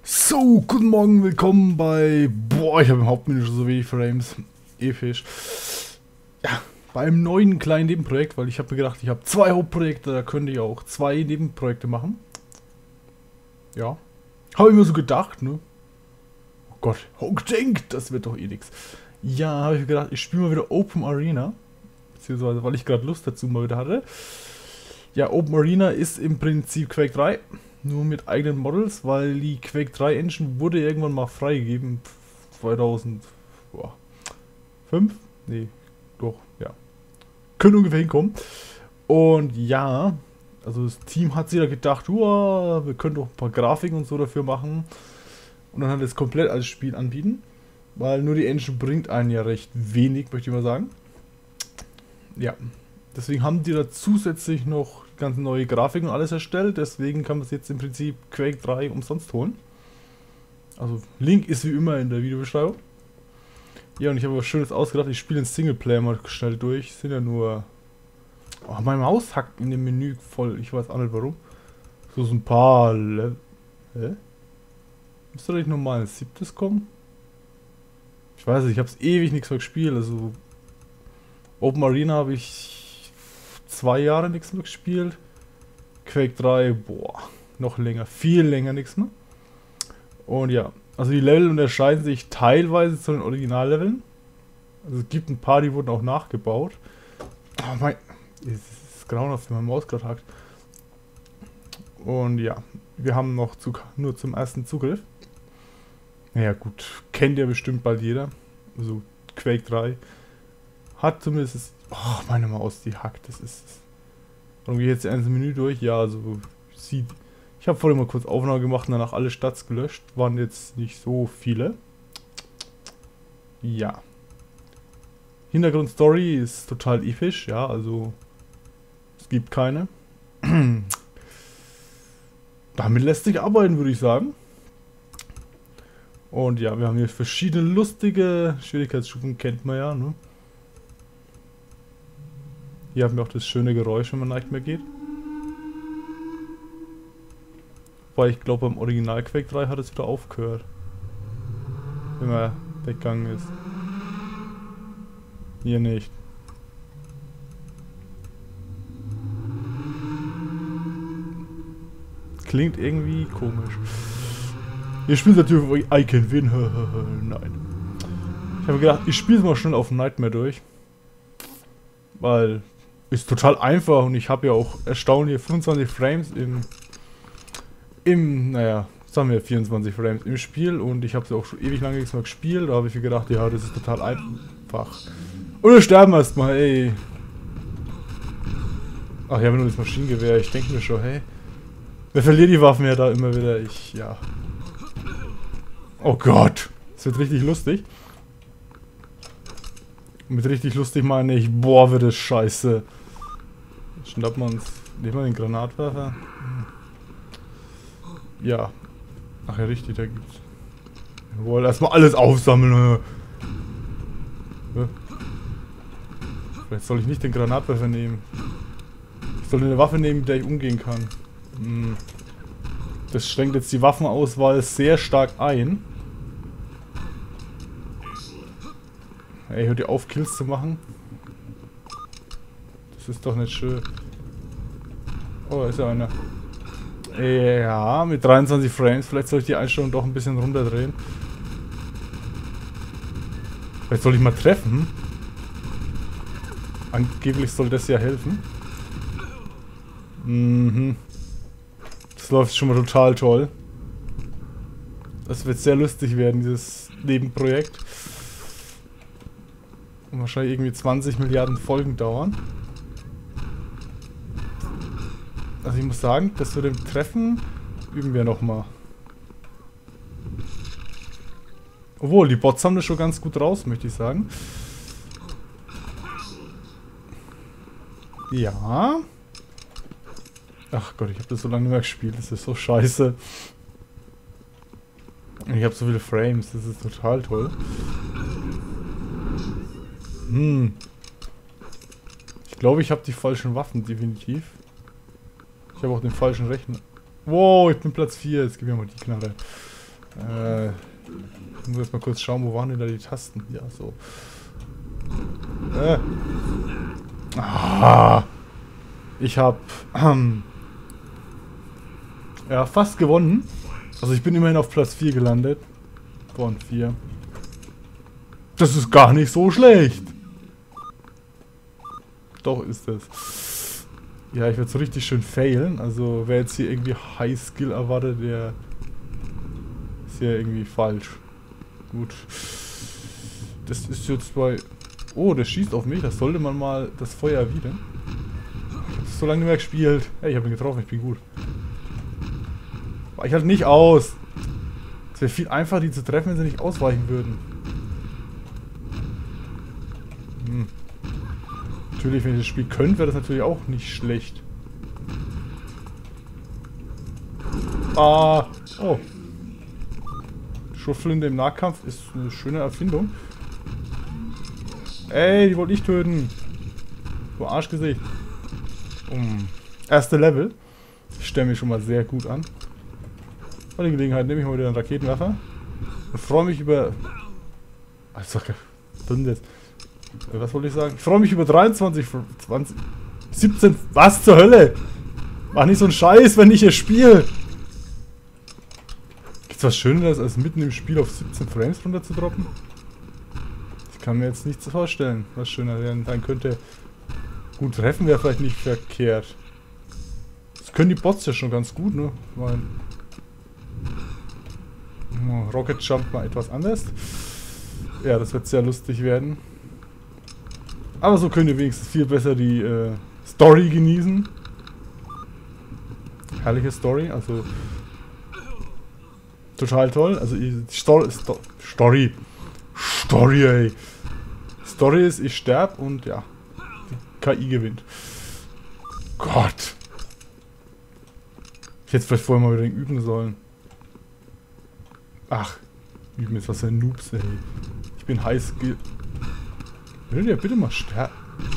So, guten Morgen, willkommen bei... Boah, ich habe im Hauptmenü schon so wenig Frames. Episch. Ja, beim neuen kleinen Nebenprojekt, weil ich habe mir gedacht, ich habe zwei Hauptprojekte, da könnte ich auch zwei Nebenprojekte machen. Ja. Habe ich mir so gedacht, ne? Oh Gott, denkt, das wird doch eh nix. Ja, habe ich mir gedacht, ich spiele mal wieder Open Arena. Beziehungsweise, weil ich gerade Lust dazu mal wieder hatte. Ja, Open Arena ist im Prinzip Quake 3. Nur mit eigenen Models, weil die Quake 3 Engine wurde irgendwann mal freigegeben. 2005? Nee, doch, ja. Könnte ungefähr hinkommen. Und ja, also das Team hat sich da gedacht, wir können doch ein paar Grafiken und so dafür machen. Und dann hat es komplett als Spiel anbieten. Weil nur die Engine bringt einen ja recht wenig, möchte ich mal sagen. Ja, deswegen haben die da zusätzlich noch ganz neue Grafiken und alles erstellt. Deswegen kann man es jetzt im Prinzip Quake 3 umsonst holen. Also Link ist wie immer in der Videobeschreibung. Ja, und ich habe was Schönes ausgedacht. Ich spiele den Singleplayer mal schnell durch. Sind ja nur... Oh, meine Maus hackt in dem Menü voll. Ich weiß auch nicht warum. So ein paar Level... Hä? Müsste doch nicht nochmal ein 7. kommen? Ich weiß nicht, ich habe es ewig nichts mehr gespielt. Also... Open Arena habe ich 2 Jahre nichts mehr gespielt. Quake 3, boah, noch länger, viel länger nichts mehr. Und ja, also die Level unterscheiden sich teilweise zu den Originalleveln. Also es gibt ein paar, die wurden auch nachgebaut. Oh mein, es ist grauenhaft, wenn meine Maus gerade hackt. Und ja, wir haben noch nur zum ersten Zugriff. Naja gut, kennt ja bestimmt bald jeder. Also Quake 3. Hat zumindest... Oh, meine Maus, die hackt. Das ist... Warum gehe ich jetzt ins Menü durch? Ja, also... Sieht... Ich habe vorhin mal kurz Aufnahme gemacht und danach alle Stats gelöscht. Waren jetzt nicht so viele. Ja. Hintergrundstory ist total episch. Ja, also... Es gibt keine. Damit lässt sich arbeiten, würde ich sagen. Und ja, wir haben hier verschiedene lustige Schwierigkeitsstufen, kennt man ja, ne? Hier haben wir auch das schöne Geräusch, wenn man nicht mehr geht. Weil ich glaube, beim Original Quake 3 hat es wieder aufgehört. Wenn man weggegangen ist. Hier nicht. Klingt irgendwie komisch. Ihr spielt natürlich I Can Win. Nein. Ich habe gedacht, ich spiele es mal schnell auf Nightmare durch. Weil... Ist total einfach und ich habe ja auch erstaunliche 25 Frames naja, sagen wir 24 Frames im Spiel und ich habe es auch schon ewig lange nichts mehr gespielt. Da habe ich mir gedacht, ja, das ist total einfach. Und wir sterben erstmal, ey. Ach, ich habe nur das Maschinengewehr, ich denke mir schon, hey. Wer verliert die Waffen ja da immer wieder? Ja. Oh Gott, das wird richtig lustig. Mit richtig lustig meine ich, boah, wird das scheiße. Schnappen wir uns. Nehmen wir den Granatwerfer. Ja. Ach ja, richtig, da gibt's. Wir wollen erstmal alles aufsammeln. Vielleicht soll ich nicht den Granatwerfer nehmen. Ich soll eine Waffe nehmen, mit der ich umgehen kann. Das schränkt jetzt die Waffenauswahl sehr stark ein. Ey, hör dir auf, Kills zu machen. Das ist doch nicht schön. Oh, da ist ja einer. Ja, mit 23 Frames. Vielleicht soll ich die Einstellung doch ein bisschen runterdrehen. Vielleicht soll ich mal treffen. Angeblich soll das ja helfen. Das läuft schon mal total toll. Das wird sehr lustig werden, dieses Nebenprojekt. Und wahrscheinlich irgendwie 20 Milliarden Folgen dauern. Also ich muss sagen, das mit dem Treffen üben wir nochmal. Obwohl, die Bots haben das schon ganz gut raus, möchte ich sagen. Ja. Ach Gott, ich habe das so lange nicht mehr gespielt, das ist so scheiße. Ich habe so viele Frames, das ist total toll. Ich glaube, ich habe die falschen Waffen, definitiv. Ich habe auch den falschen Rechner. Wow, ich bin Platz 4. Jetzt gib mir mal die Knarre. Ich muss jetzt mal kurz schauen, wo waren denn da die Tasten? Ja, so. Ich hab ja, fast gewonnen. Also ich bin immerhin auf Platz 4 gelandet. Von 4. Das ist gar nicht so schlecht. Doch ist es. Ja, ich werde so richtig schön failen. Also wer jetzt hier irgendwie High Skill erwartet, der ist ja irgendwie falsch. Gut. Das ist jetzt bei... Oh, der schießt auf mich. Das sollte man mal das Feuer erwidern. Ich habe so lange nicht mehr gespielt. Hey, ich habe ihn getroffen. Ich bin gut. Weich halt nicht aus. Es wäre viel einfacher, die zu treffen, wenn sie nicht ausweichen würden. Natürlich, wenn ich das Spiel könnte, wäre das natürlich auch nicht schlecht. Ah! Oh. Schrotflinte im Nahkampf ist eine schöne Erfindung. Ey, die wollte ich töten. Du Arschgesicht. Erste Level. Ich stelle mich schon mal sehr gut an. Bei der Gelegenheit nehme ich mal wieder einen Raketenwerfer. Und freue mich über... Also, was wollte ich sagen? Ich freue mich über 23, 20, 17... Was zur Hölle? Mach nicht so einen Scheiß, wenn ich hier spiele. Gibt's was Schöneres, als mitten im Spiel auf 17 Frames runter zu droppen? Ich kann mir jetzt nichts vorstellen, was schöner sein könnte. Gut, treffen wäre vielleicht nicht verkehrt. Das können die Bots ja schon ganz gut, ne? Rocket Jump mal etwas anders. Ja, das wird sehr lustig werden. Aber so könnt ihr wenigstens viel besser die Story genießen. Herrliche Story, also total toll. Also die Story, ey. Story ist, ich sterb und ja, die KI gewinnt. Gott. Ich hätte vielleicht vorher mal wieder üben sollen. Ach, üben ist was für Noobs, ey. Ich bin High Skill. Will der bitte mal sterben?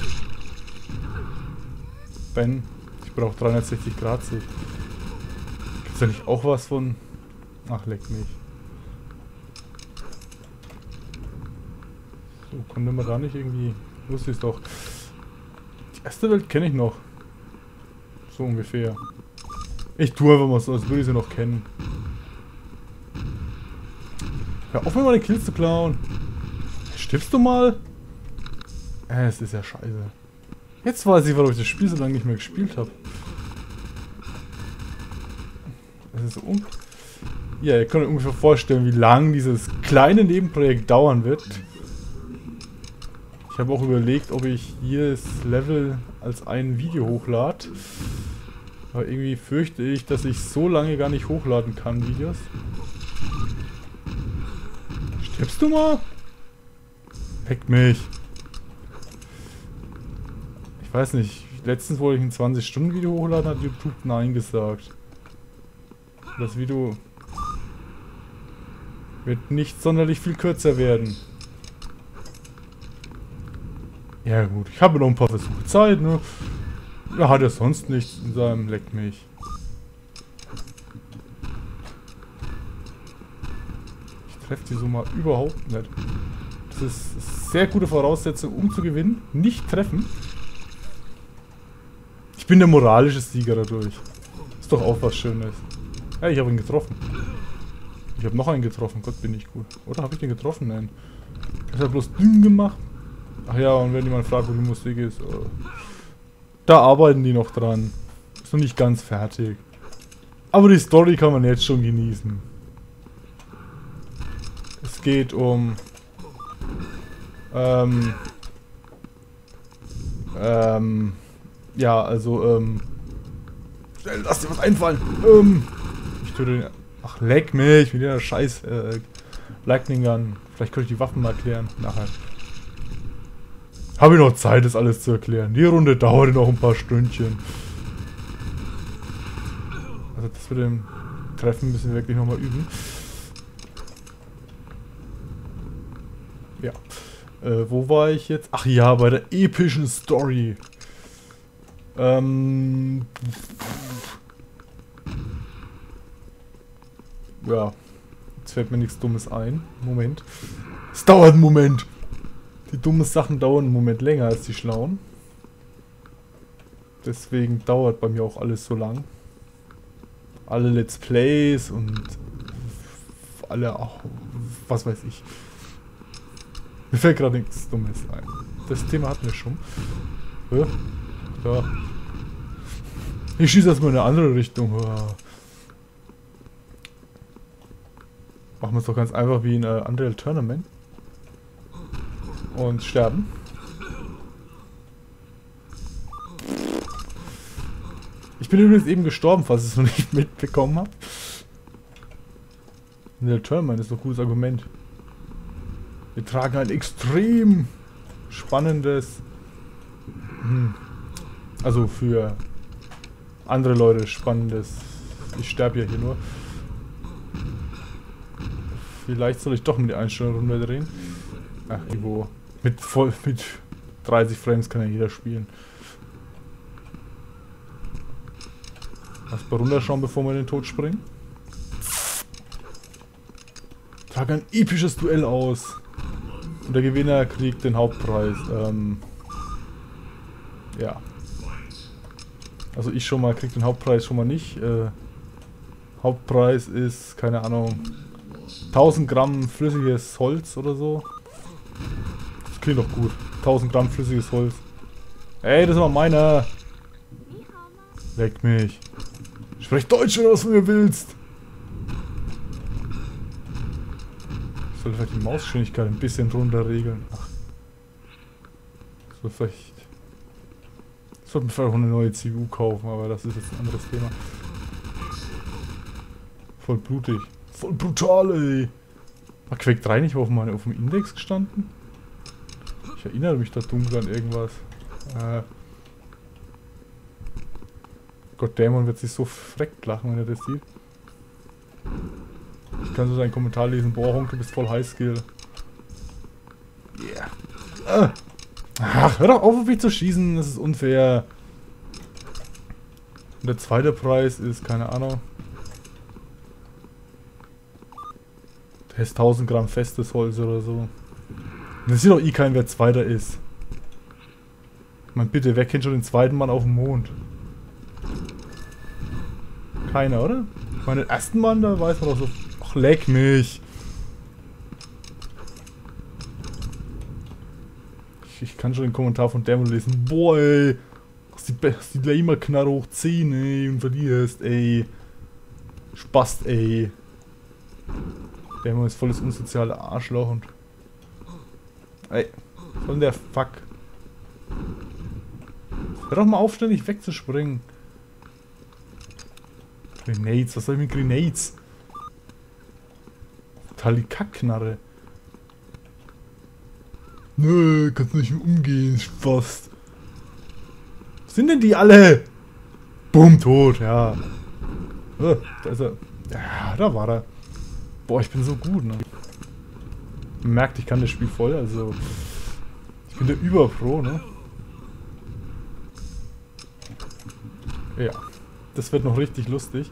Ben, ich brauche 360 Grad Sicht. Gibt's da nicht auch was von... Ach, leck mich. So, konnte man da nicht irgendwie... Wusste ich doch. Die erste Welt kenne ich noch. So ungefähr. Ich tue einfach mal so, als würde ich sie noch kennen. Hör auf, mir meine Kills zu klauen. Stirbst du mal? Es ist ja scheiße. Jetzt weiß ich, warum ich das Spiel so lange nicht mehr gespielt habe. Das ist so ja, ihr könnt euch ungefähr vorstellen, wie lang dieses kleine Nebenprojekt dauern wird. Ich habe auch überlegt, ob ich jedes Level als ein Video hochlade. Aber irgendwie fürchte ich, dass ich so lange gar nicht hochladen kann, Videos. Stirbst du mal? Leck mich. Ich weiß nicht, letztens wollte ich ein 20-Stunden-Video hochladen, hat YouTube Nein gesagt. Das Video wird nicht sonderlich viel kürzer werden. Ja gut, ich habe noch ein paar Versuche Zeit, ne? Er hat ja sonst nichts in seinem Leck mich. Ich treffe die so mal überhaupt nicht. Das ist sehr gute Voraussetzung, um zu gewinnen. Nicht treffen. Ich bin der moralische Sieger dadurch. Ist doch auch was Schönes. Ja, ich habe ihn getroffen. Ich habe noch einen getroffen. Gott, bin ich gut. Oder habe ich den getroffen? Nein. Ich habe bloß Ding gemacht. Ach ja, und wenn jemand fragt, wo die Musik ist. Da arbeiten die noch dran. Ist noch nicht ganz fertig. Aber die Story kann man jetzt schon genießen. Es geht um... ja, also, lass dir was einfallen. Ich töte den... Ach, leck mich mit der scheiß, Lightning Gun. Vielleicht könnte ich die Waffen mal erklären. Nachher. Habe ich noch Zeit, das alles zu erklären. Die Runde dauert noch ein paar Stündchen. Also das mit dem Treffen müssen wir wirklich nochmal üben. Ja. Wo war ich jetzt? Ach ja, bei der epischen Story. Ja. Jetzt fällt mir nichts Dummes ein. Moment. Es dauert einen Moment. Die dummen Sachen dauern einen Moment länger als die schlauen. Deswegen dauert bei mir auch alles so lang. Alle Let's Plays und alle auch, was weiß ich. Mir fällt gerade nichts Dummes ein. Das Thema hatten wir schon. Ja. Da. Ich schieße erstmal in eine andere Richtung. Ja. Machen wir es doch ganz einfach wie in Unreal Tournament. Und sterben. Ich bin übrigens eben gestorben, falls ihr es noch nicht mitbekommen habt. Unreal Tournament ist doch ein gutes Argument. Wir tragen ein extrem spannendes... Also für andere Leute spannendes... Ich sterbe ja hier nur. Vielleicht soll ich doch mit der Einstellung runterdrehen. Ach, Ivo. Mit 30 Frames kann ja jeder spielen. Erstmal runterschauen, bevor wir in den Tod springen. Trage ein episches Duell aus. Und der Gewinner kriegt den Hauptpreis. Ja. Also ich schon mal krieg den Hauptpreis schon mal nicht. Hauptpreis ist, keine Ahnung, 1000 Gramm flüssiges Holz oder so. Das klingt doch gut. 1000 Gramm flüssiges Holz. Ey, das ist aber meiner. Leck mich. Sprech Deutsch, wenn du was von mir willst. Ich sollte vielleicht die Mausgeschwindigkeit ein bisschen runter regeln. Ach. So vielleicht... Ich sollte mir vielleicht auch eine neue CPU kaufen, aber das ist jetzt ein anderes Thema. Voll blutig. Voll brutal, ey. War Quake 3 nicht auf dem Index gestanden? Ich erinnere mich da dunkel an irgendwas. Goddammon wird sich so freckt lachen, wenn er das sieht. Ich kann so seinen Kommentar lesen. Boah, Honk, du bist voll Highskill. Yeah. Ach, hör doch auf mich zu schießen, das ist unfair. Und der zweite Preis ist, keine Ahnung. Der ist 1000 Gramm festes Holz oder so. Das sieht doch eh kein, wer Zweiter ist. Ich meine, bitte, wer kennt schon den zweiten Mann auf dem Mond? Keiner, oder? Ich meine, den ersten Mann, da weiß man doch so... Ach, leck mich! Ich kann schon den Kommentar von Dämon lesen. Boah, ey! Hast die Lamer-Knarre hoch 10, ey, und verlierst, ey. Spast, ey. Dämon ist volles unsoziale Arschloch und... Ey, was soll denn der Fuck? Hör doch mal auf, ständig wegzuspringen. Grenades, was soll ich mit Grenades? Total die Kackknarre. Nö, kannst nicht mehr umgehen, fast. Was sind denn die alle? Bumm, tot, ja. Da ist er. Ja, da war er. Boah, ich bin so gut, ne? Man merkt, ich kann das Spiel voll, also... Ich bin der Überpro, ne? Ja. Das wird noch richtig lustig.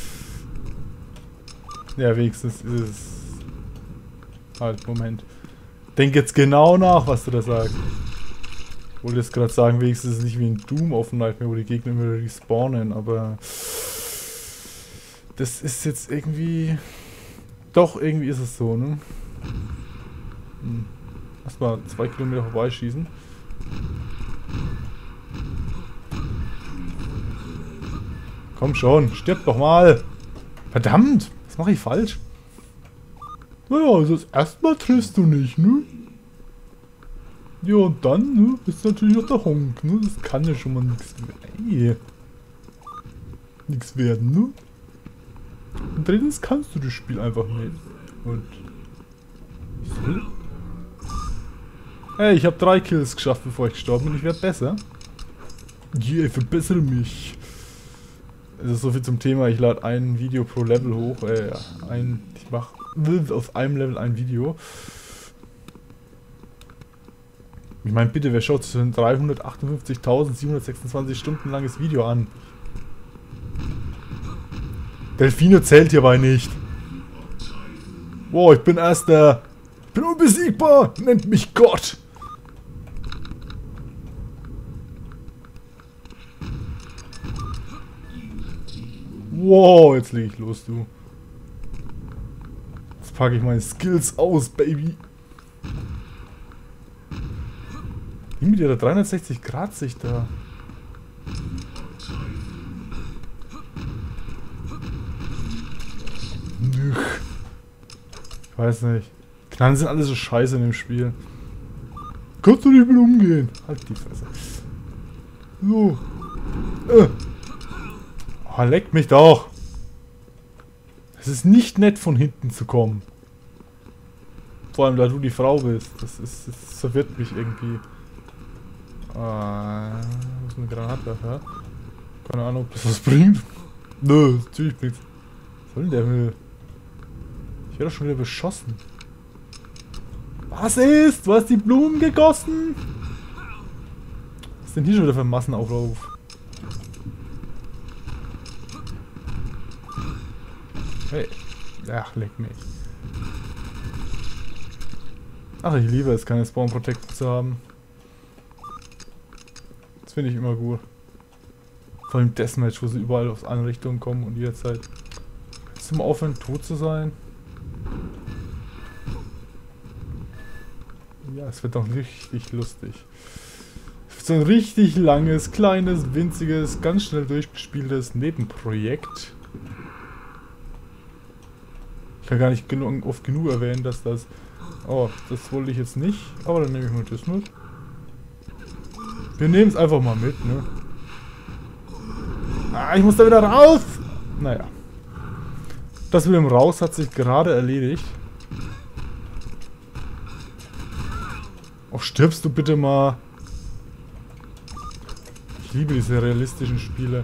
Ja, wenigstens ist es... Halt, Moment. Denk jetzt genau nach, was du da sagst. Ich wollte jetzt gerade sagen, wenigstens ist es nicht wie ein Doom auf dem Nightmare, wo die Gegner immer respawnen, aber... Das ist jetzt irgendwie... Doch, irgendwie ist es so, ne? Erstmal 2 Kilometer vorbeischießen. Komm schon, stirb doch mal! Verdammt! Was mache ich falsch? Naja, also das erste Mal triffst du nicht, ne? Ja, und dann, ne? Ist natürlich noch der Honk, ne? Das kann ja schon mal nichts werden, ne? Und drittens kannst du das Spiel einfach nicht. Und... Hey, ich habe 3 Kills geschafft, bevor ich gestorben bin. Ich werde besser. Yeah, ich verbessere mich. Es ist so viel zum Thema, ich lade ein Video pro Level hoch. Ich mache auf einem Level ein Video. Ich meine, bitte, wer schaut sich so ein 358.726 Stunden langes Video an? Delfino zählt hierbei nicht. Wow, ich bin Erster. Ich bin unbesiegbar. Nennt mich Gott. Wow, jetzt lege ich los, du. Jetzt packe ich meine Skills aus, Baby. Wie mit ihrer 360-Grad-Sicht da. Ich weiß nicht. Knallen sind alle so scheiße in dem Spiel. Kannst du nicht mit umgehen? Halt die Fresse. So. Oh, leckt mich doch. Es ist nicht nett, von hinten zu kommen. Vor allem, da du die Frau bist. Das verwirrt mich irgendwie. Was ist eine Granatwerfer? Keine Ahnung, ob das was bringt. Nö, natürlich bringt's. Was soll denn der Müll? Ich werde doch schon wieder beschossen. Was ist? Du hast die Blumen gegossen? Was ist denn hier schon wieder für ein Massenauflauf? Hey. Ach, leck mich. Ach, ich liebe es, keine Spawn Protection zu haben. Das finde ich immer gut. Vor allem Deathmatch, wo sie überall aus allen Richtungen kommen und jederzeit. Kannst du mal aufhören, tot zu sein? Ja, es wird doch richtig lustig. So ein richtig langes, kleines, winziges, ganz schnell durchgespieltes Nebenprojekt. Ich kann gar nicht oft genug erwähnen, dass das... Oh, das wollte ich jetzt nicht, aber dann nehme ich mal das mit. Wir nehmen es einfach mal mit, ne? Ah, ich muss da wieder raus! Naja. Das mit dem Raus hat sich gerade erledigt. Oh, stirbst du bitte mal. Ich liebe diese realistischen Spiele.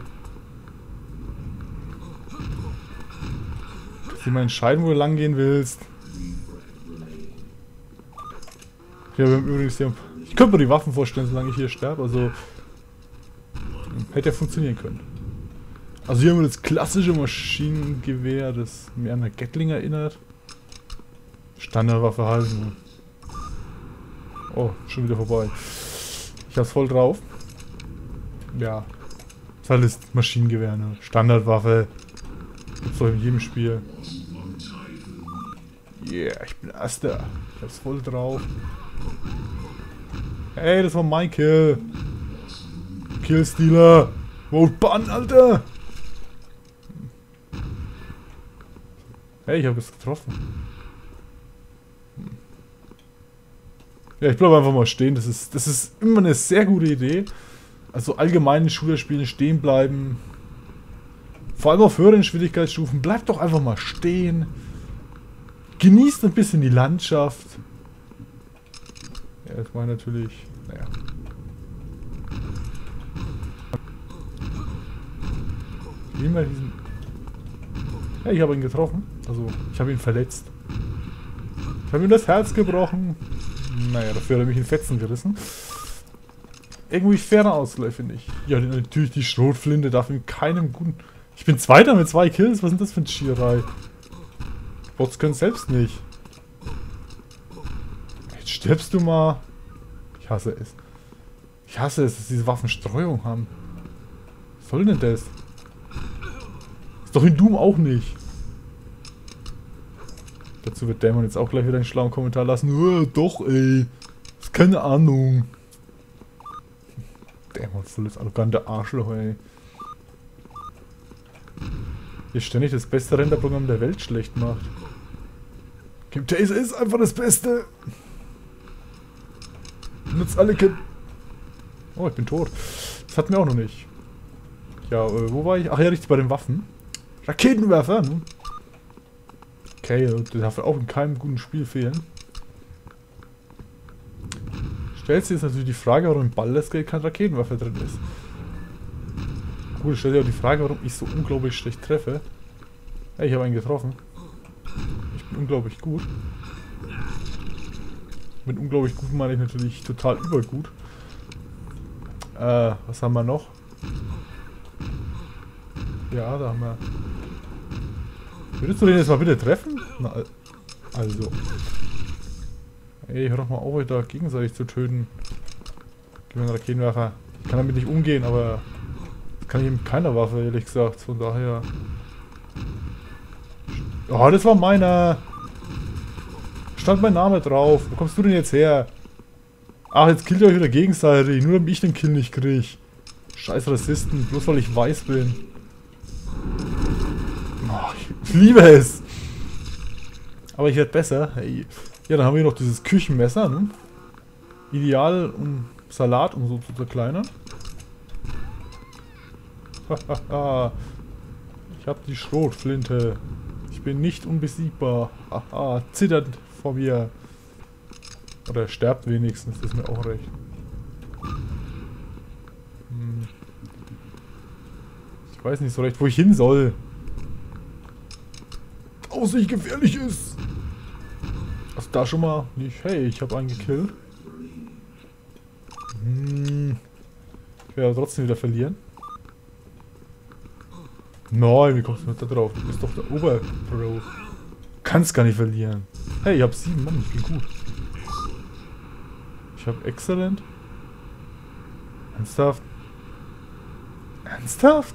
Kannst du mal entscheiden, wo du lang gehen willst? Ja, wir haben übrigens hier... Ich könnte mir die Waffen vorstellen, solange ich hier sterbe. Also... Hätte ja funktionieren können. Also hier haben wir das klassische Maschinengewehr, das mir an eine Gatling erinnert. Standardwaffe halten. Oh, schon wieder vorbei. Ich hab's voll drauf. Ja. Das ist halt das Maschinengewehr, ne? Standardwaffe. Gibt's doch in jedem Spiel. Yeah, ich bin Erster. Ich hab's voll drauf. Hey, das war mein Kill. Killstealer. Vote Bann, Alter. Hey, ich habe es getroffen. Ja, ich bleibe einfach mal stehen. Das ist immer eine sehr gute Idee. Also allgemein in Shooter-Spielen stehen bleiben. Vor allem auf höheren Schwierigkeitsstufen. Bleibt doch einfach mal stehen. Genießt ein bisschen die Landschaft. Ja, das war natürlich... Naja. Ich will mal diesen... Ja, ich habe ihn getroffen. Also, ich habe ihn verletzt. Ich habe ihm das Herz gebrochen. Naja, dafür hat er mich in Fetzen gerissen. Irgendwie fairer Ausgleich, finde ich. Ja, natürlich die Schrotflinte darf ihm keinem guten... Ich bin Zweiter mit 2 Kills. Was sind das für eine Schierei? Bots können selbst nicht. Jetzt stirbst du mal. Ich hasse es. Ich hasse es, dass diese Waffen Streuung haben. Was soll denn das? Ist doch in Doom auch nicht. Dazu wird Dämon jetzt auch gleich wieder einen schlauen Kommentar lassen. Doch, ey. Ist keine Ahnung. Dämon, volles arrogante Arschloch, ey. Hier ständig das beste Renderprogramm der Welt schlecht macht. Camtasia ist einfach das Beste. Benutzt alle Oh, ich bin tot. Das hatten wir auch noch nicht. Ja, wo war ich? Ach ja, richtig, bei den Waffen. Raketenwerfer, ne? Okay, der darf auch in keinem guten Spiel fehlen. Stellt sich jetzt natürlich die Frage, warum im Baldur's Gate kein Raketenwerfer drin ist. Gut, stellt sich auch die Frage, warum ich so unglaublich schlecht treffe. Hey, ich habe einen getroffen. Ich bin unglaublich gut. Mit unglaublich gut meine ich natürlich total übergut. Was haben wir noch? Ja, da haben wir... Würdest du den jetzt mal bitte treffen? Na, Also. Ey, hör doch mal auf, euch da gegenseitig zu töten. Gib mir einen Raketenwerfer. Ich kann damit nicht umgehen, aber das kann ich mit keiner Waffe, ehrlich gesagt. Von daher. Oh, das war meiner. Stand mein Name drauf. Wo kommst du denn jetzt her? Ach, jetzt killt ihr euch wieder gegenseitig. Nur damit ich den Kill nicht krieg. Scheiß Rassisten. Bloß weil ich weiß bin. Oh, ich liebe es. Aber ich werde besser. Hey. Ja, dann haben wir noch dieses Küchenmesser, ne? Ideal, um Salat und so zu zerkleinern. Hahaha. Ich habe die Schrotflinte. Ich bin nicht unbesiegbar. Haha, zitternd vor mir. Oder er sterbt wenigstens, das ist mir auch recht. Ich weiß nicht so recht, wo ich hin soll. Außer ich gefährlich ist. Also da schon mal nicht. Hey, ich habe einen gekillt. Ich werde aber trotzdem wieder verlieren. Nein, wie kommst du nicht da drauf? Du bist doch der Oberpro. Kannst gar nicht verlieren. Hey, ich habe 7 Mann, ich bin gut. Ich habe Excellent. Ernsthaft? Ernsthaft?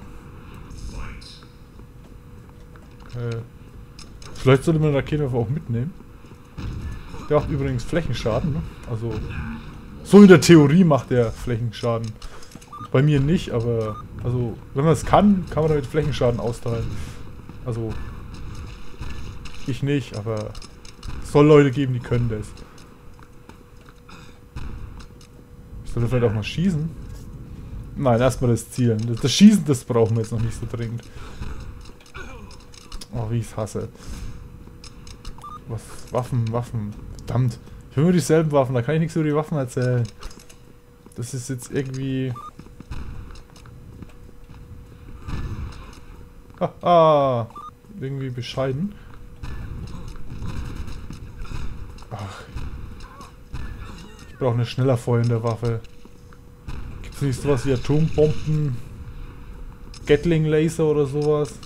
Vielleicht sollte man den Raketenwerfer auch mitnehmen. Der macht übrigens Flächenschaden, ne? Also, so in der Theorie macht der Flächenschaden. Bei mir nicht, aber, also, wenn man es kann, kann man damit Flächenschaden austeilen. Also, ich nicht, aber es soll Leute geben, die können das. Ich sollte vielleicht auch mal schießen. Nein, erstmal das Zielen. Das Schießen, das brauchen wir jetzt noch nicht so dringend. Oh, wie ich es hasse. Was? Waffen. Verdammt. Ich will nur dieselben Waffen, da kann ich nichts über die Waffen erzählen. Das ist jetzt irgendwie... Haha. Irgendwie bescheiden. Ach. Ich brauche eine schneller feuernde Waffe. Gibt es nicht sowas wie Atombomben? Gatling Laser oder sowas?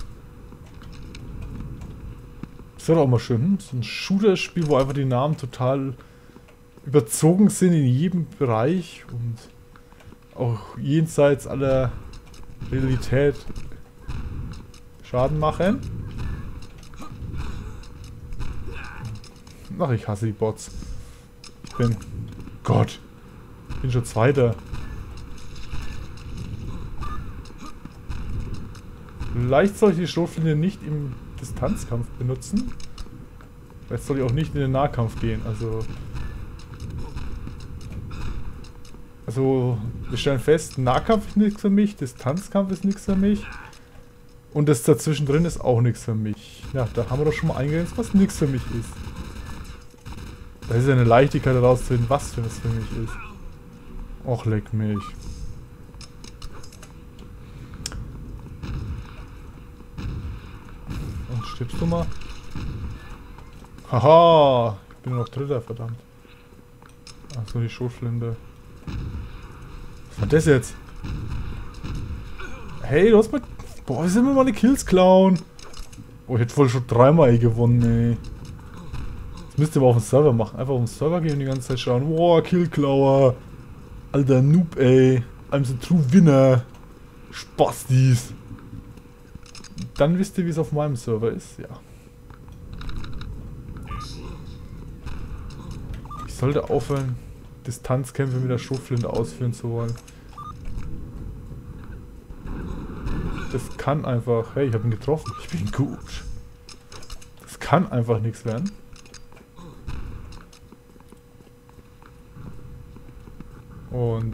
Das wäre auch mal schön. So ein Shooter-Spiel, wo einfach die Namen total überzogen sind in jedem Bereich und auch jenseits aller Realität Schaden machen. Ach, ich hasse die Bots. Ich bin... Gott. Ich bin schon Zweiter. Vielleicht soll ich die Schrotflinte nicht im Distanzkampf benutzen. Vielleicht soll ich auch nicht in den Nahkampf gehen. Also wir stellen fest, Nahkampf ist nichts für mich, Distanzkampf ist nichts für mich. Und das dazwischen drin ist auch nichts für mich. Ja, da haben wir doch schon mal eingegrenzt, was nichts für mich ist. Da ist ja eine Leichtigkeit herauszufinden, was für mich ist. Och, leck mich. Und stirbst du mal? Haha! Ich bin nur noch Dritter, verdammt. Achso, die Schrotflinte. Was war das jetzt? Hey, du hast mal... Boah, wie sind wir meine Kills klauen? Oh, ich hätte voll schon 3-mal gewonnen, ey. Das müsst ihr aber auf dem Server machen. Einfach auf den Server gehen und die ganze Zeit schauen. Boah, Killklauer. Alter Noob, ey. I'm the true winner. Spastis. Dann wisst ihr, wie es auf meinem Server ist, ja. Ich sollte aufhören, Distanzkämpfe mit der Schrotflinte ausführen zu wollen. Das kann einfach... Hey, ich habe ihn getroffen. Ich bin gut. Das kann einfach nichts werden. Und...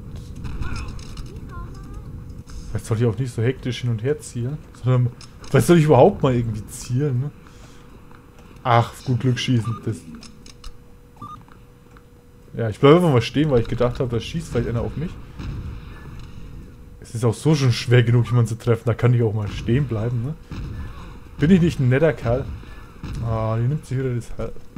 Vielleicht soll ich auch nicht so hektisch hin und her zielen. Sondern... Vielleicht soll ich überhaupt mal irgendwie zielen, ne? Ach, gut Glück schießen. Das... Ja, ich bleibe einfach mal stehen, weil ich gedacht habe, da schießt vielleicht einer auf mich. Es ist auch so schon schwer genug, jemanden zu treffen. Da kann ich auch mal stehen bleiben, ne? Bin ich nicht ein netter Kerl? Ah, die nimmt sich wieder das...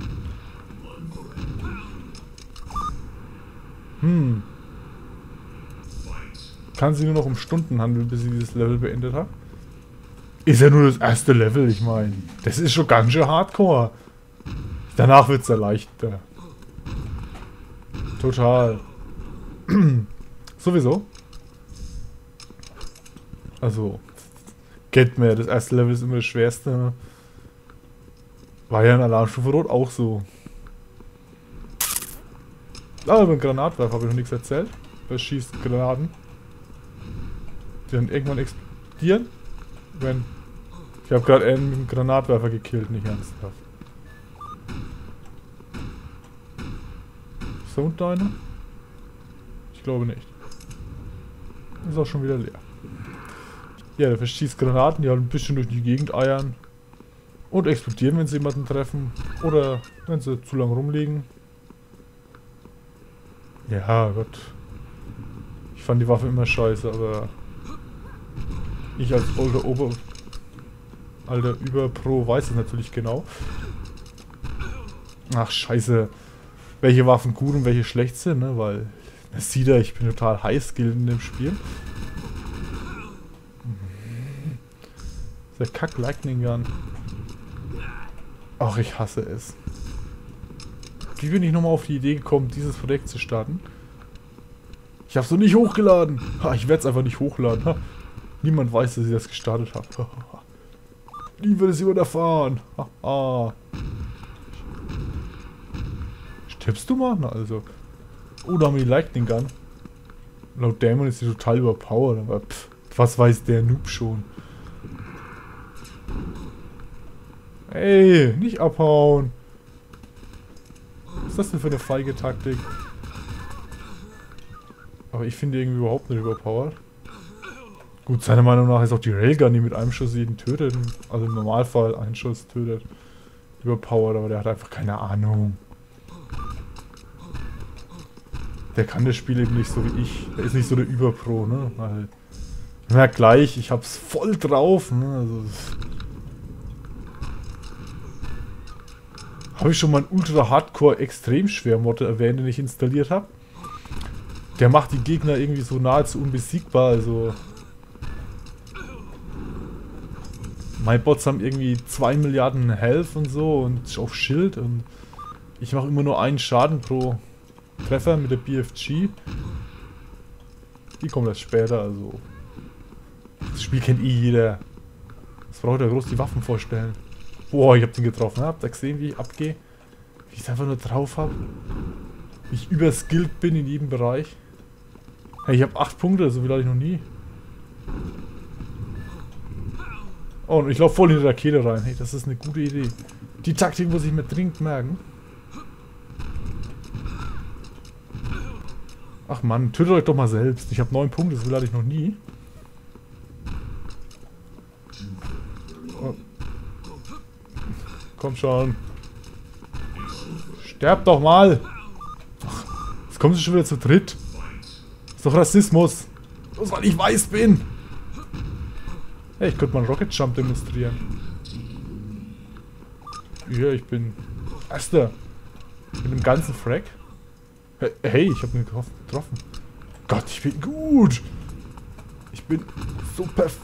Kann sie nur noch um Stunden handeln, bis sie dieses Level beendet hat? Ist ja nur das erste Level, ich meine. Das ist schon ganz schön hardcore. Ich Danach wird es ja leichter. Total. Sowieso. Also, kennt man ja, das erste Level ist immer das schwerste. War ja in Alarmstufe Rot auch so. Aber beim Granatwerfer habe ich noch nichts erzählt. Der schießt Granaten. Die dann irgendwann explodieren. Wenn. Ich habe gerade einen mit dem Granatwerfer gekillt, nicht ernsthaft. Ist da unten einer? Ich glaube nicht. Ist auch schon wieder leer. Ja, der verschießt Granaten, die halt ein bisschen durch die Gegend eiern. Und explodieren, wenn sie jemanden treffen. Oder wenn sie zu lang rumliegen. Ja, Gott. Ich fand die Waffe immer scheiße, aber... Ich als alter Überpro weiß es natürlich genau. Ach, scheiße. Welche Waffen gut und welche schlecht sind, ne? Weil... Man sieht ja, ich bin total high-skilled in dem Spiel. Der Kack Lightning Gun. Ach, ich hasse es. Wie bin ich nochmal auf die Idee gekommen, dieses Projekt zu starten? Ich habe es noch nicht hochgeladen. Ha, ich werde es einfach nicht hochladen. Ha. Niemand weiß, dass ich das gestartet habe. Nie wird es jemand erfahren. Ha. Stirbst du mal? Na also. Oh, da haben wir die Lightning Gun. Laut Dämon ist sie total überpowered, aber pff, was weiß der Noob schon. Ey, nicht abhauen. Was ist das denn für eine feige Taktik? Aber ich finde irgendwie überhaupt nicht überpowered. Gut, seiner Meinung nach ist auch die Railgun, die mit einem Schuss jeden tötet. Also im Normalfall einen Schuss tötet. Überpowered, aber der hat einfach keine Ahnung. Der kann das Spiel eben nicht so wie ich. Der ist nicht so der Überpro, ne? Weil, ich merke gleich, ich hab's voll drauf, ne? Also... Habe ich schon mal einen Ultra-Hardcore-Extremschwer-Mod erwähnt, den ich installiert habe? Der macht die Gegner irgendwie so nahezu unbesiegbar, also... Meine Bots haben irgendwie 2 Milliarden Health und so und auf Schild und... Ich mache immer nur einen Schaden pro Treffer mit der BFG. Die kommt erst später, also... Das Spiel kennt eh jeder. Das braucht ja groß die Waffen vorstellen. Boah, ich hab den getroffen. Habt ihr gesehen, wie ich abgehe? Wie ich es einfach nur drauf habe? Wie ich überskillt bin in jedem Bereich. Hey, ich habe 8 Punkte, so viel hatte ich noch nie. Oh, und ich laufe voll in die Rakete rein. Hey, das ist eine gute Idee. Die Taktik muss ich mir dringend merken. Ach Mann, tötet euch doch mal selbst. Ich habe 9 Punkte, so viel hatte ich noch nie. Oh. Komm schon. Sterb doch mal. Ach, jetzt kommen sie schon wieder zu dritt. Ist doch Rassismus. Bloß weil ich weiß bin. Hey, ich könnte mal einen Rocket Jump demonstrieren. Ja, ich bin Erster. Mit dem ganzen Frack. Hey, ich habe ihn getroffen. Gott, ich bin gut. Ich bin so perfekt.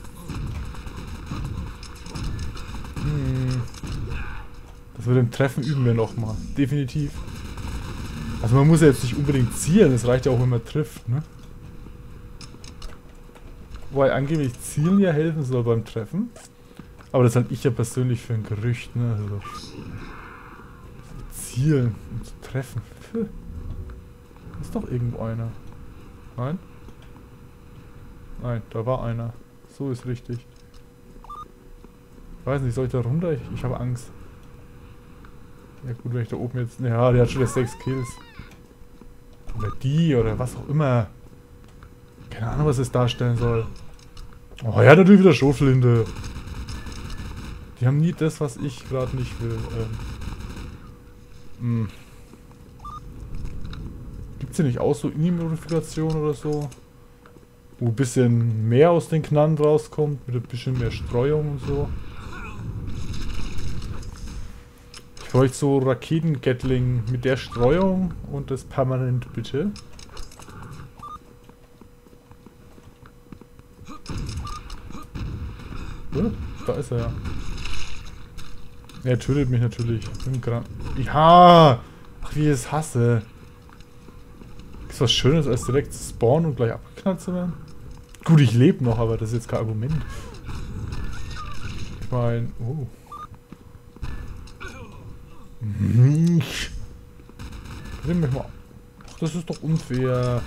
Das mit dem Treffen üben wir nochmal. Definitiv. Also man muss ja jetzt nicht unbedingt zielen, es reicht ja auch, wenn man trifft, ne? Wobei angeblich zielen ja helfen soll beim Treffen. Aber das halte ich ja persönlich für ein Gerücht, ne? Also zielen und zu treffen. Ist doch irgendwo einer. Nein? Nein, da war einer. So ist richtig. Ich weiß nicht, soll ich da runter? Ich habe Angst. Ja gut, wenn ich da oben jetzt... Ja, der hat schon 6 Kills. Oder die, oder was auch immer. Keine Ahnung, was es darstellen soll. Oh, ja, natürlich wieder Schrotflinte. Die haben nie das, was ich gerade nicht will. Gibt's hier nicht auch so INI-Modifikation oder so? Wo ein bisschen mehr aus den Knarren rauskommt, mit ein bisschen mehr Streuung und so. Ich bräuchte so Raketen-Gatling mit der Streuung und das permanent, bitte. Da ist er ja. Er tötet mich natürlich. Ja! Ach, wie ich es hasse. Ist was Schönes, als direkt zu spawnen und gleich abgeknallt zu werden? Gut, ich lebe noch, aber das ist jetzt kein Argument. Ich meine... Oh. Nimm mich mal... Ach, das ist doch unfair.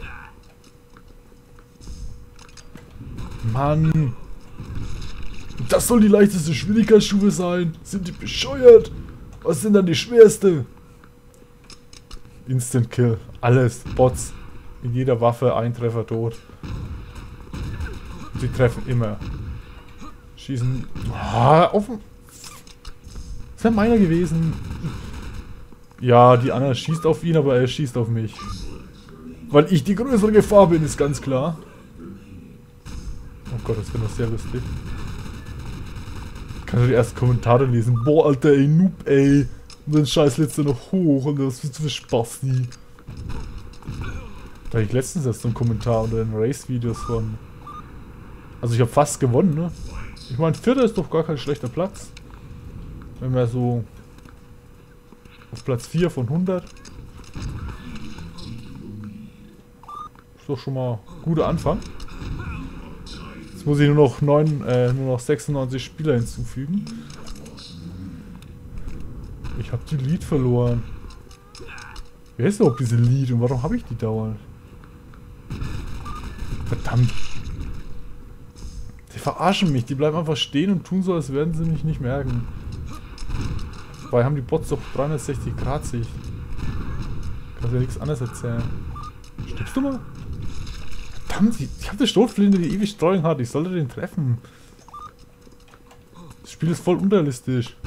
Mann! Das soll die leichteste Schwierigkeitsstufe sein! Sind die bescheuert? Was sind dann die schwerste? Instant Kill. Alles. Bots. Mit jeder Waffe ein Treffer tot. Sie treffen immer. Schießen. Offen. Das wäre meiner gewesen. Ja, die andere schießt auf ihn, aber er schießt auf mich. Weil ich die größere Gefahr bin, ist ganz klar. Oh Gott, das wäre noch sehr lustig. Ich kann nur die ersten Kommentare lesen. Boah, Alter, ey, Noob, ey. Und dann scheiß letzte noch hoch und das ist für Spasti. Da hatte ich letztens erst so einen Kommentar unter den Race-Videos von. Also ich habe fast gewonnen, ne? Ich meine, Vierter ist doch gar kein schlechter Platz. Wenn wir so auf Platz 4 von 100. Ist doch schon mal ein guter Anfang. Jetzt muss ich nur noch 96 Spieler hinzufügen. Ich habe die Lead verloren. Wer ist überhaupt diese Lead und warum habe ich die dauernd? Verdammt. Die verarschen mich, die bleiben einfach stehen und tun so, als werden sie mich nicht merken. Dabei haben die Bots doch 360 Grad Sicht. Kannst ja nichts anderes erzählen. Stirbst du mal? Verdammt, ich habe eine Schrotflinte, die ewig Streuung hat. Ich sollte den treffen. Das Spiel ist voll unrealistisch.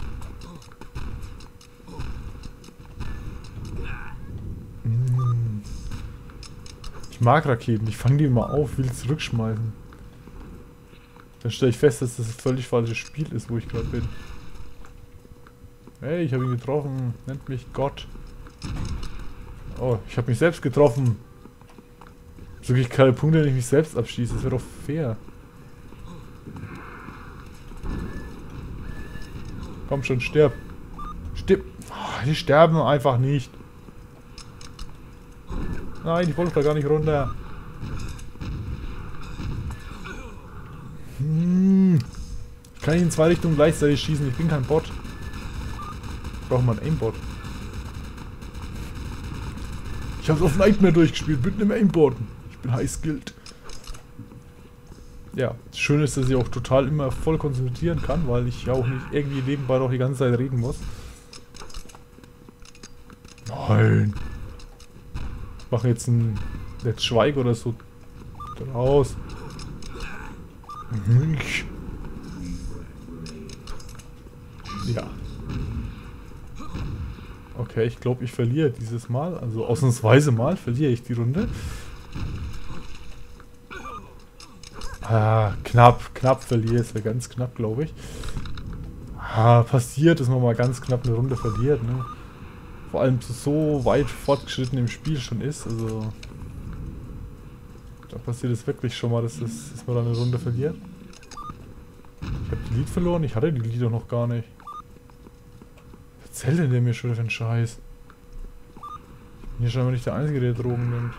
Ich mag Raketen, ich fange die immer auf, will zurückschmeißen. Dann stelle ich fest, dass das ein völlig falsches Spiel ist, wo ich gerade bin. Hey, ich habe ihn getroffen. Nennt mich Gott. Oh, ich habe mich selbst getroffen. So kriege ich keine Punkte, wenn ich mich selbst abschieße. Das wäre doch fair. Komm schon, stirb. Stirb. Oh, die sterben einfach nicht. Nein, ich wollte da gar nicht runter. Ich kann nicht in 2 Richtungen gleichzeitig schießen. Ich bin kein Bot. Ich brauche mal einen Aimbot. Ich habe es auf Nightmare durchgespielt mit einem Aimbot. Ich bin high skilled. Ja, das Schöne ist, dass ich auch total immer voll konzentrieren kann, weil ich ja auch nicht irgendwie nebenbei noch die ganze Zeit reden muss. Nein. Ich mache jetzt ein Let's Schweige oder so draus. Ja. Okay, ich glaube, ich verliere dieses Mal. Also ausnahmsweise mal verliere ich die Runde. Ah, knapp verliere. Es wäre ganz knapp, glaube ich. Ah, passiert, dass man mal ganz knapp eine Runde verliert, ne? Vor allem so weit fortgeschritten im Spiel schon ist, also da passiert es wirklich schon mal, dass man dann eine Runde verliert. Ich habe die Lead verloren, ich hatte die Lead doch noch gar nicht. Was erzählt denn der mir schon für einen Scheiß? Ich bin hier scheinbar nicht der Einzige, der Drogen nimmt.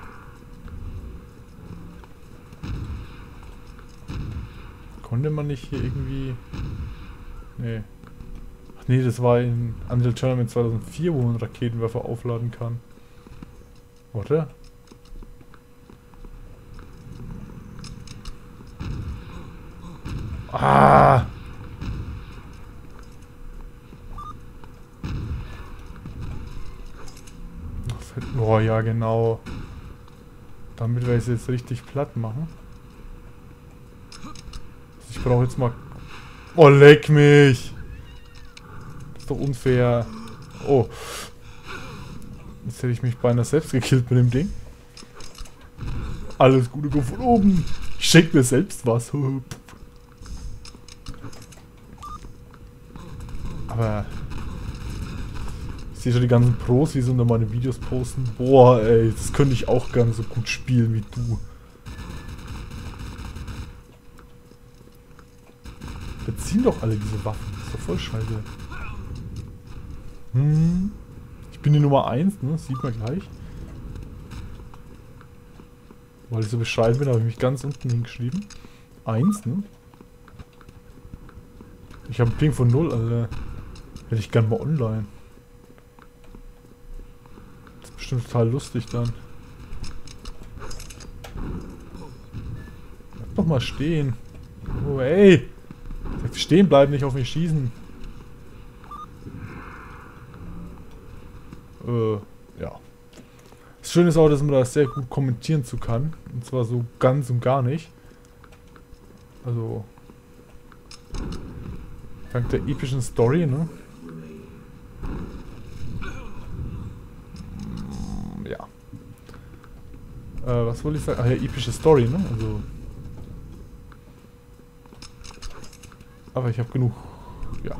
Konnte man nicht hier irgendwie... Nee. Ach nee, das war in Unreal Tournament 2004, wo man Raketenwerfer aufladen kann. Oder? Ah! Oh ja, genau. Damit wir es jetzt richtig platt machen. Ich brauche jetzt mal... Oh, leck mich! Das ist doch unfair. Oh. Jetzt hätte ich mich beinahe selbst gekillt mit dem Ding. Alles Gute kommt von oben. Ich schenke mir selbst was. Aber... Ich sehe schon die ganzen Pros, wie sie unter meine Videos posten. Boah, ey, das könnte ich auch gerne so gut spielen wie du. Beziehen doch alle diese Waffen. Das ist doch voll scheiße. Ich bin die Nummer 1, ne? Sieht man gleich. Weil ich so bescheiden bin, habe ich mich ganz unten hingeschrieben. 1, ne? Ich habe einen Ping von 0, Alter. Hätte ich gern mal online. Das ist bestimmt total lustig dann. Bleib doch mal stehen. Oh, ey! Sag stehen bleiben, nicht auf mich schießen. Ja. Das Schöne ist auch, dass man das sehr gut kommentieren zu kann. Und zwar so ganz und gar nicht. Also. Dank der epischen Story, ne? Ja. Was wollte ich sagen? Ach ja, epische Story, ne? Also. Aber ich habe genug. Ja.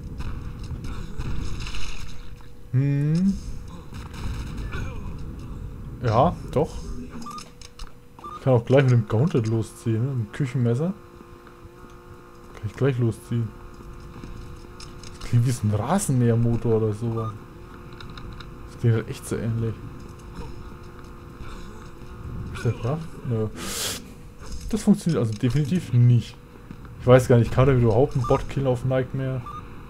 Ja, doch. Ich kann auch gleich mit dem Gauntlet losziehen, ne? Mit dem Küchenmesser. Kann ich gleich losziehen. Das klingt wie so ein Rasenmähermotor oder sowas. Das klingt halt echt so ähnlich. Ist der brav? Nö. Das funktioniert also definitiv nicht. Ich weiß gar nicht, kann er überhaupt einen Bot killen auf Nightmare?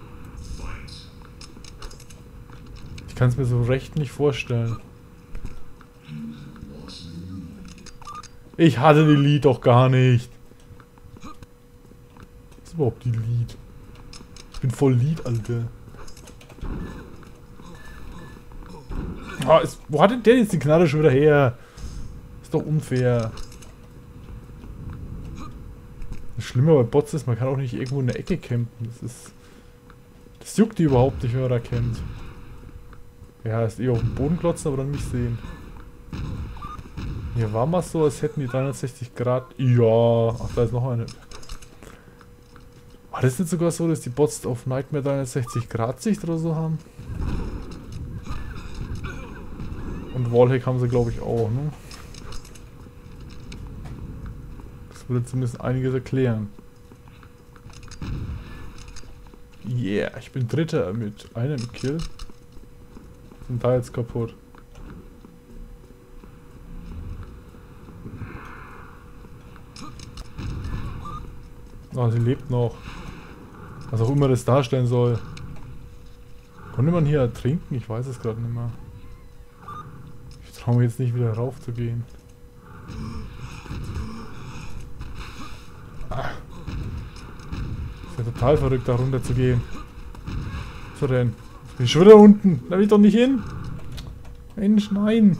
Ich kann es mir so recht nicht vorstellen. Ich hatte die Lead doch gar nicht. Was ist überhaupt die Lead? Ich bin voll Lead, Alter. Wo hat denn der jetzt die Knarre schon wieder her? Ist doch unfair. Das Schlimme bei Bots ist, man kann auch nicht irgendwo in der Ecke campen. Das juckt die überhaupt nicht, wenn man da campt. Ja, ist auf dem Boden klotzen, aber dann nicht sehen. Hier war mal so, als hätten die 360 Grad... Ja, ach, da ist noch eine. War das nicht sogar so, dass die Bots auf Nightmare 360 Grad Sicht oder so haben? Und Wallhack haben sie, glaube ich, auch, ne? Das würde zumindest einiges erklären. Yeah, ich bin Dritter mit einem Kill. Sind da jetzt kaputt. Oh, sie lebt noch. Was auch immer das darstellen soll. Konnte man hier ertrinken? Ich weiß es gerade nicht mehr. Ich traue mir jetzt nicht wieder rauf zu gehen. Ah. Ist ja total verrückt, da runter zu gehen. Was denn? Bin ich schon wieder unten? Da will ich doch nicht hin. Mensch, nein.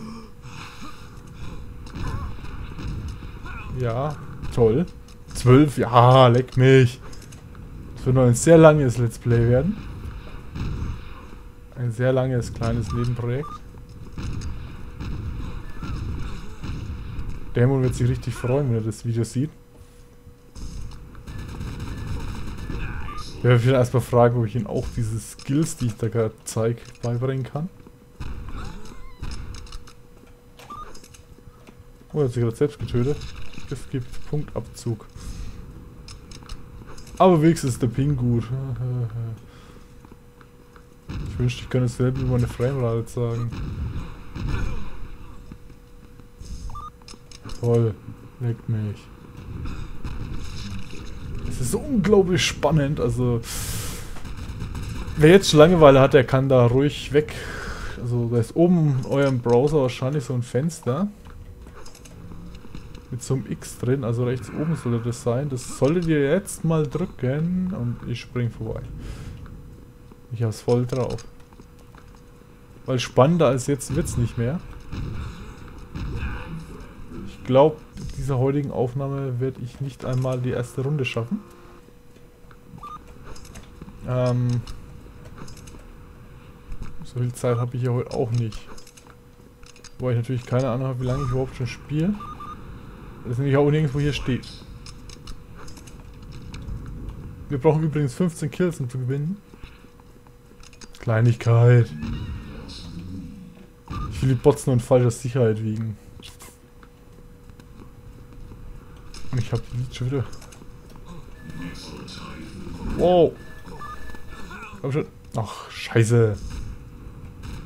Ja, toll. 12, ja, leck mich. Das wird noch ein sehr langes Let's Play werden. Ein sehr langes, kleines Nebenprojekt. Dämon wird sich richtig freuen, wenn er das Video sieht. Ich werde mich erstmal fragen, ob ich ihm auch diese Skills, die ich da gerade zeige, beibringen kann. Oh, er hat sich gerade selbst getötet. Das gibt Punktabzug. Aber wenigstens ist der Ping gut. Ich wünschte, ich könnte es selber über meine Framerate sagen. Toll. Leckt mich. Es ist so unglaublich spannend. Also, wer jetzt schon Langeweile hat, der kann da ruhig weg. Also, da ist oben in eurem Browser wahrscheinlich so ein Fenster. Mit so einem X drin, also rechts oben sollte das sein. Das solltet ihr jetzt mal drücken und ich spring vorbei. Ich hab's voll drauf. Weil spannender als jetzt wird's nicht mehr. Ich glaube, mit dieser heutigen Aufnahme werde ich nicht einmal die erste Runde schaffen. So viel Zeit habe ich ja heute auch nicht. Wobei ich natürlich keine Ahnung habe, wie lange ich überhaupt schon spiele. Das ist nämlich auch nirgendwo hier steht. Wir brauchen übrigens 15 Kills, um zu gewinnen. Kleinigkeit. Ich will die Bots nur in falscher Sicherheit wiegen. Und ich habe die Lied schon wieder. Wow. Komm schon. Ach, scheiße.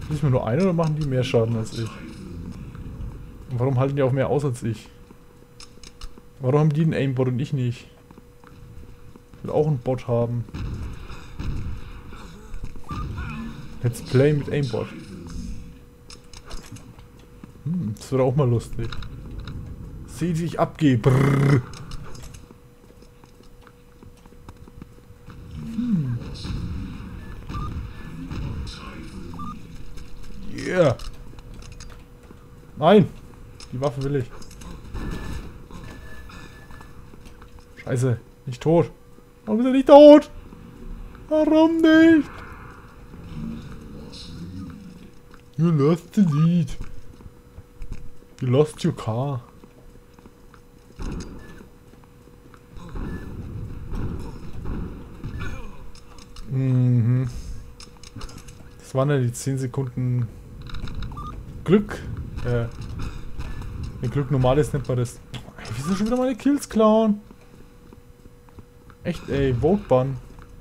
Ist mir nur einer oder machen die mehr Schaden als ich? Und warum halten die auch mehr aus als ich? Warum haben die einen Aimbot und ich nicht? Ich will auch einen Bot haben. Let's Play mit Aimbot. Das wird auch mal lustig. Seht, wie ich abgehe. Brrr. Yeah. Nein. Die Waffe will ich. Scheiße. Nicht tot. Warum ist er nicht tot? Warum nicht? You lost the lead. You lost your car. Mhm. Das waren ja die 10 Sekunden Glück. Wenn Glück normal ist, nennt man das. Ey, wieso schon wieder meine Kills klauen? Echt, ey, Vote-Ban.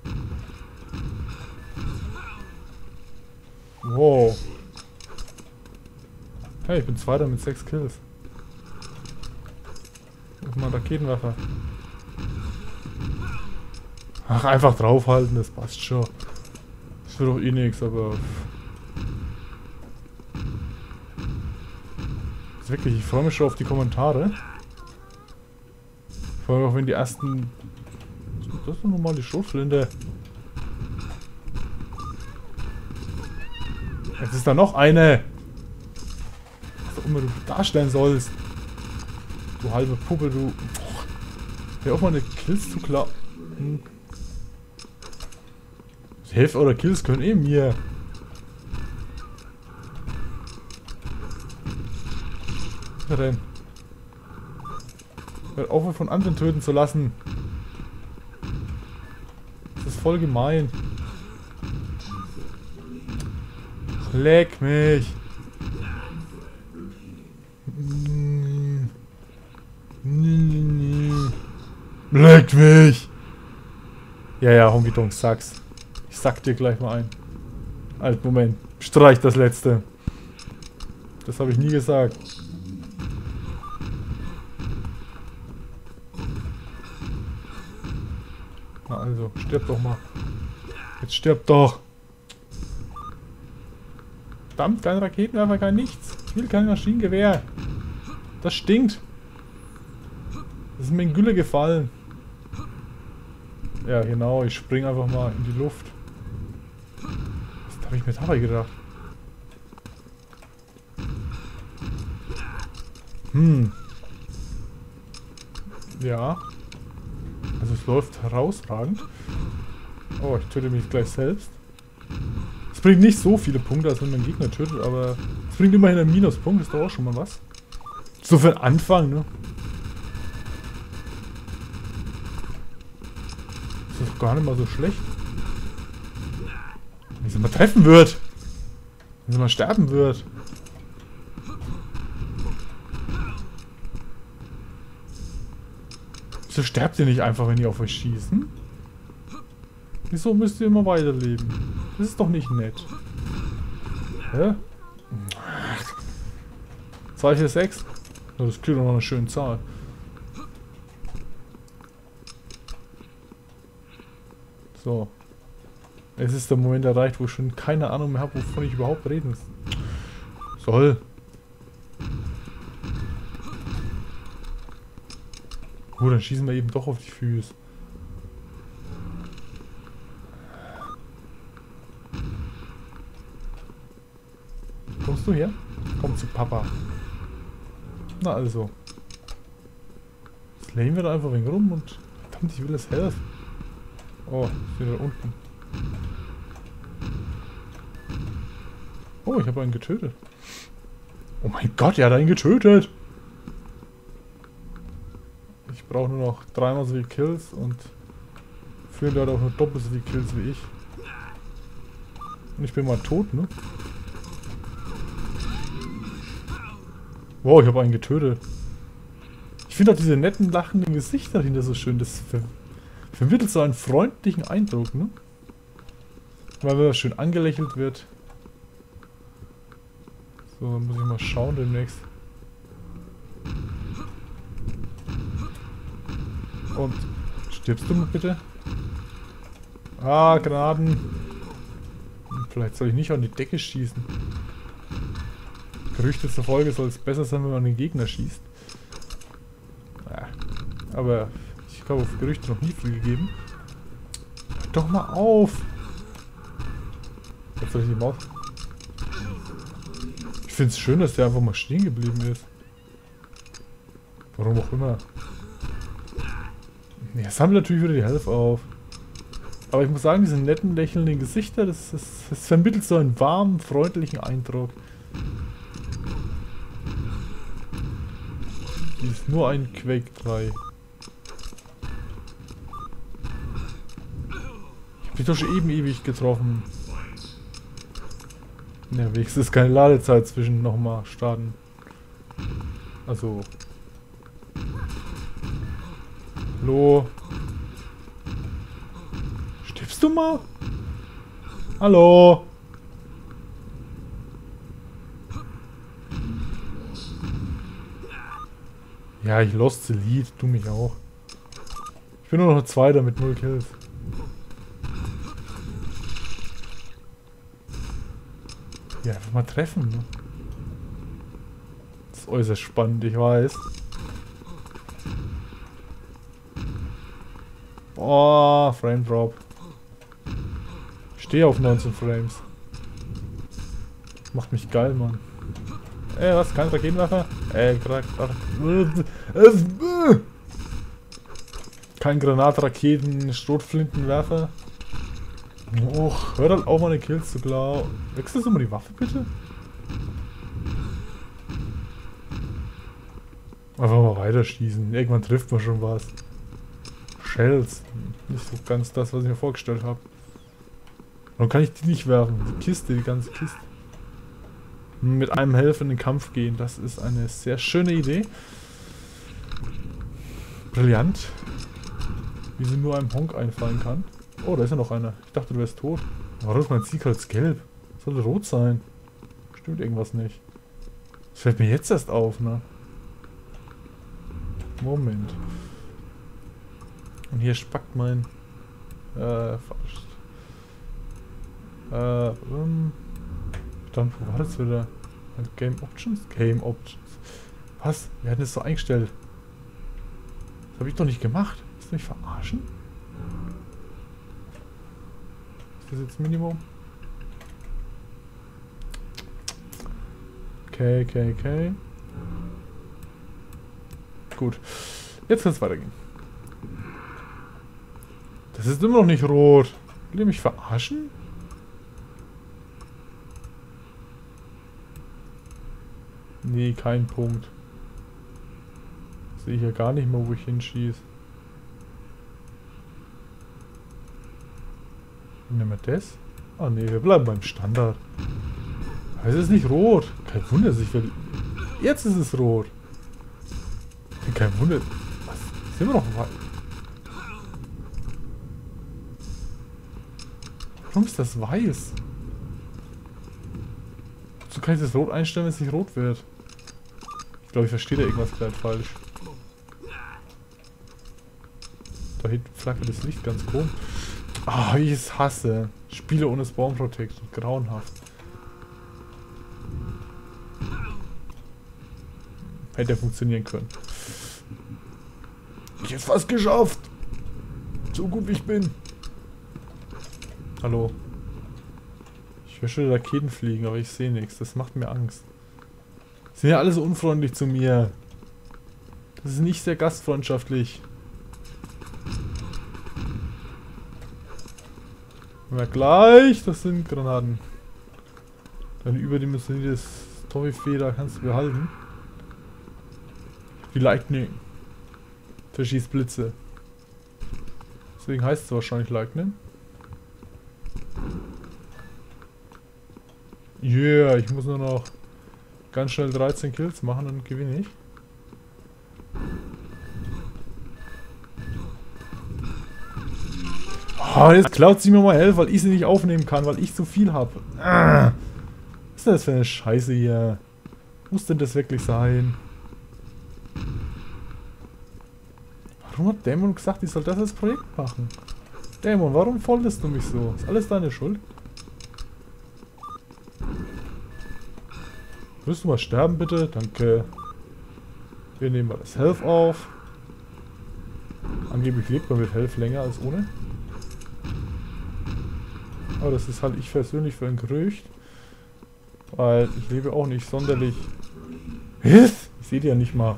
Wow. Hey, ich bin Zweiter mit 6 Kills. Guck mal, Raketenwerfer. Ach, einfach draufhalten, das passt schon. Das wird doch eh nix, aber... Das ist wirklich, ich freue mich schon auf die Kommentare. Vor allem auch wenn die ersten... Das ist doch nochmal die Schrotflinte. Jetzt ist da noch eine. Was auch immer du darstellen sollst. Du halbe Puppe, du... Hör auf, meine Kills zu klauen. Die Hälfte eurer Kills können eh mir. Was denn? Hört auf, von anderen töten zu lassen. Das ist voll gemein. Leck mich. Leck mich. Ja, Honky Tonk, sag's. Ich sack dir gleich mal ein. Halt, Moment. Streich das letzte. Das habe ich nie gesagt. Na also, stirb doch mal. Jetzt stirb doch. Verdammt, kein Raketenwerfer, kein nichts. Ich will kein Maschinengewehr. Das stinkt. Das ist mir in Gülle gefallen. Ja, genau, ich spring einfach mal in die Luft. Was habe ich mir dabei gedacht? Ja. Also es läuft herausragend. Oh, ich töte mich gleich selbst. Es bringt nicht so viele Punkte, als wenn man Gegner tötet, aber es bringt immerhin einen Minuspunkt, ist doch auch schon mal was. So für den Anfang, ne? Das ist doch gar nicht mal so schlecht. Wenn sie mal treffen wird. Wenn sie mal sterben wird. Wieso sterbt ihr nicht einfach, wenn die auf euch schießen? Wieso müsst ihr immer weiterleben? Das ist doch nicht nett. Hä? 2, 4, 6? Oh, das klingt doch noch eine schöne Zahl. So. Es ist der Moment erreicht, wo ich schon keine Ahnung mehr habe, wovon ich überhaupt reden soll. Gut, dann schießen wir eben doch auf die Füße. Kommst du her? Komm zu Papa. Na also. Jetzt legen wir da einfach ein wenig rum und... Verdammt, ich will das helfen. Oh, ist wieder unten. Oh, ich habe einen getötet. Oh mein Gott, er hat einen getötet! Ich brauche nur noch 3-mal so viele Kills und Führer hat auch nur doppelt so viele Kills wie ich. Und ich bin mal tot, ne? Wow, ich habe einen getötet. Ich finde auch diese netten, lachenden Gesichter dahinter so schön. Das vermittelt so einen freundlichen Eindruck, ne? Weil wenn man schön angelächelt wird. So, dann muss ich mal schauen demnächst. Und stirbst du mal bitte? Ah, Granaten. Vielleicht soll ich nicht an die Decke schießen. Gerüchte zufolge soll es besser sein, wenn man den Gegner schießt. Ja, aber ich habe auf Gerüchte noch nie viel gegeben. Hört doch mal auf! Jetzt soll ich die Maus. Ich finde es schön, dass der einfach mal stehen geblieben ist. Warum auch immer. Ja, sammelt natürlich wieder die Health auf. Aber ich muss sagen, diese netten, lächelnden Gesichter, das vermittelt so einen warmen, freundlichen Eindruck. Die ist nur ein Quake 3. Ich hab dich doch schon eben ewig getroffen. Ja, wenigstens ist keine Ladezeit zwischen nochmal starten. Also. Hallo? Stirbst du mal? Hallo? Ja, ich lost the lead, du mich auch. Ich bin nur noch Zweiter mit 0 Kills. Ja, einfach mal treffen, ne? Das ist äußerst spannend, ich weiß. Oh, Frame Drop. Ich stehe auf 19 Frames. Das macht mich geil, Mann. Was? Kein Raketenwerfer? Kein Granatraketen, Schrotflintenwerfer. Och, hör halt auf, meine Kills zu klauen. Wechselst du mal die Waffe, bitte? Einfach mal weiterschießen. Irgendwann trifft man schon was. Shells. Nicht so ganz das, was ich mir vorgestellt habe. Warum kann ich die nicht werfen? Die Kiste, die ganze Kiste. Mit einem Helfer in den Kampf gehen. Das ist eine sehr schöne Idee. Brillant. Wie sie nur einem Honk einfallen kann. Oh, da ist ja noch einer. Ich dachte, du wärst tot. Warum ist mein Siegholz gelb? Sollte rot sein. Stimmt irgendwas nicht. Das fällt mir jetzt erst auf, ne? Moment. Und hier spackt mein... falsch. Dann, wo war das wieder? Game Options? Game Options. Was? Wir hatten es so eingestellt. Das habe ich doch nicht gemacht. Willst du mich verarschen? Ist das jetzt Minimum? Okay. Gut. Jetzt kann es weitergehen. Das ist immer noch nicht rot. Will ihr mich verarschen? Nee, kein Punkt. Sehe ich ja gar nicht mal, wo ich hinschieße. Nehmen wir das? Ah nee, wir bleiben beim Standard. Es ist nicht rot. Kein Wunder, jetzt ist es rot. Kein Wunder. Was? Sind wir noch weit? Warum ist das weiß? So kann ich das rot einstellen, wenn es nicht rot wird. Ich glaube, ich verstehe da irgendwas gerade falsch. Da hinten flackert das Licht ganz komisch. Ah, wie ich es hasse. Spiele ohne Spawn Protection. Grauenhaft. Hätte funktionieren können. Ich hätte es fast geschafft. So gut wie ich bin. Hallo. Ich möchte Raketen fliegen, aber ich sehe nichts. Das macht mir Angst. Sind ja alle so unfreundlich zu mir. Das ist nicht sehr gastfreundschaftlich. Na gleich, das sind Granaten. Deine überdimensionierte Toffifeder kannst du behalten. Die Lightning. Verschießt Blitze. Deswegen heißt es wahrscheinlich Lightning. Yeah, ich muss nur noch ganz schnell 13 Kills machen, dann gewinne ich. Oh, jetzt klaut sie mir mal Health, weil ich sie nicht aufnehmen kann, weil ich zu viel habe. Was ist das für eine Scheiße hier? Muss denn das wirklich sein? Warum hat Dämon gesagt, ich soll das als Projekt machen? Dämon, warum folterst du mich so? Ist alles deine Schuld? Willst du mal sterben, bitte? Danke. Wir nehmen mal das Health auf. Angeblich lebt man mit Health länger als ohne. Aber das ist halt ich persönlich für ein Gerücht. Weil ich lebe auch nicht sonderlich... Ich sehe die ja nicht mal.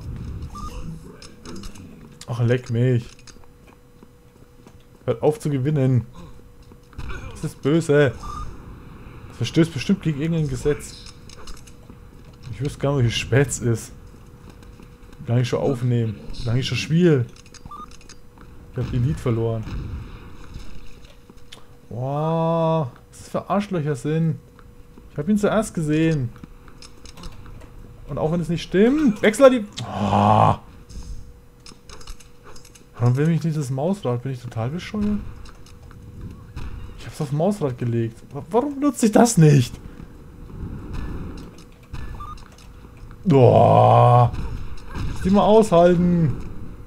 Ach, leck mich. Hört auf zu gewinnen. Das ist böse. Das verstößt bestimmt gegen irgendein Gesetz. Ich wüsste gar nicht, wie spät es ist. Wie lange ich schon aufnehmen. Wie lange ich schon spiele. Ich habe die Lied verloren. Boah, was das für Arschlöcher sind. Ich habe ihn zuerst gesehen. Und auch wenn es nicht stimmt, wechsel die... Oh. Warum will mich nicht das Mausrad? Bin ich total bescheuert? Ich hab's auf Mausrad gelegt. Warum benutze ich das nicht? Boah. Lass die mal aushalten.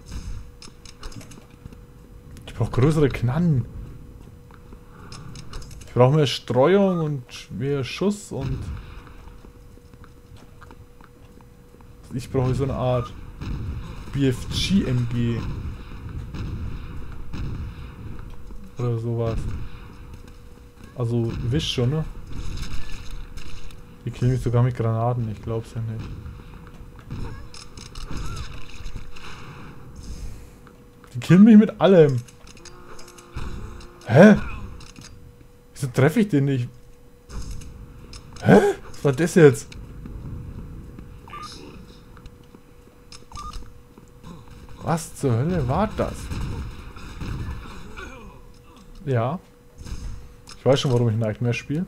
Ich brauche größere Knarren. Ich brauche mehr Streuung und mehr Schuss und... Ich brauche so eine Art BFG-MG. Oder sowas. Also, ihr wisst schon, ne? Die killen mich sogar mit Granaten, ich glaub's ja nicht. Die killen mich mit allem. Hä? Wieso treffe ich den nicht? Hä? Was war das jetzt? Was zur Hölle war das? Ja. Ich weiß schon, warum ich Nightmare spiele.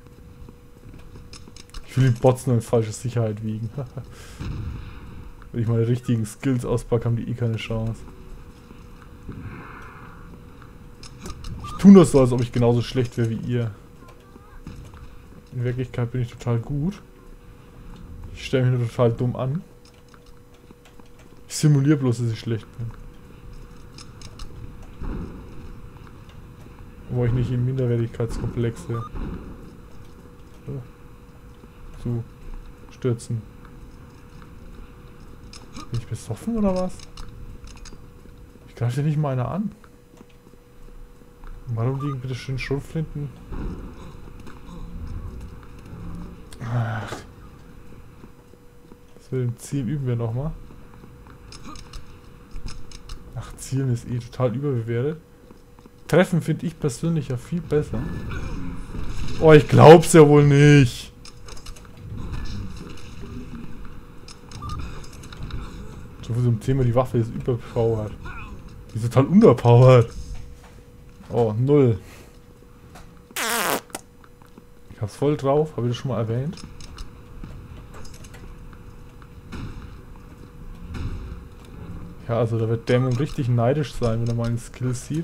Ich will die Bots nur in falsche Sicherheit wiegen. Wenn ich meine richtigen Skills auspacke, haben die eh keine Chance. Ich tue das so, als ob ich genauso schlecht wäre wie ihr. In Wirklichkeit bin ich total gut. Ich stelle mich nur total dumm an. Ich simuliere bloß, dass ich schlecht bin. Wo ich nicht in Minderwertigkeitskomplexe zu stürzen. Bin ich besoffen oder was? Ich greife dir nicht mal einer an. Warum liegen bitte schön Schrotflinten? Ach. Das mit dem Ziel üben wir nochmal. Ach, Zielen ist eh total überbewertet. Treffen finde ich persönlich ja viel besser. Oh, ich glaub's ja wohl nicht. So viel zum Thema, die Waffe ist überpowered. Die ist total underpowered. Oh, 0. Ich hab's voll drauf, habe ich das schon mal erwähnt. Ja, also da wird Dämon richtig neidisch sein, wenn er meinen Skills sieht.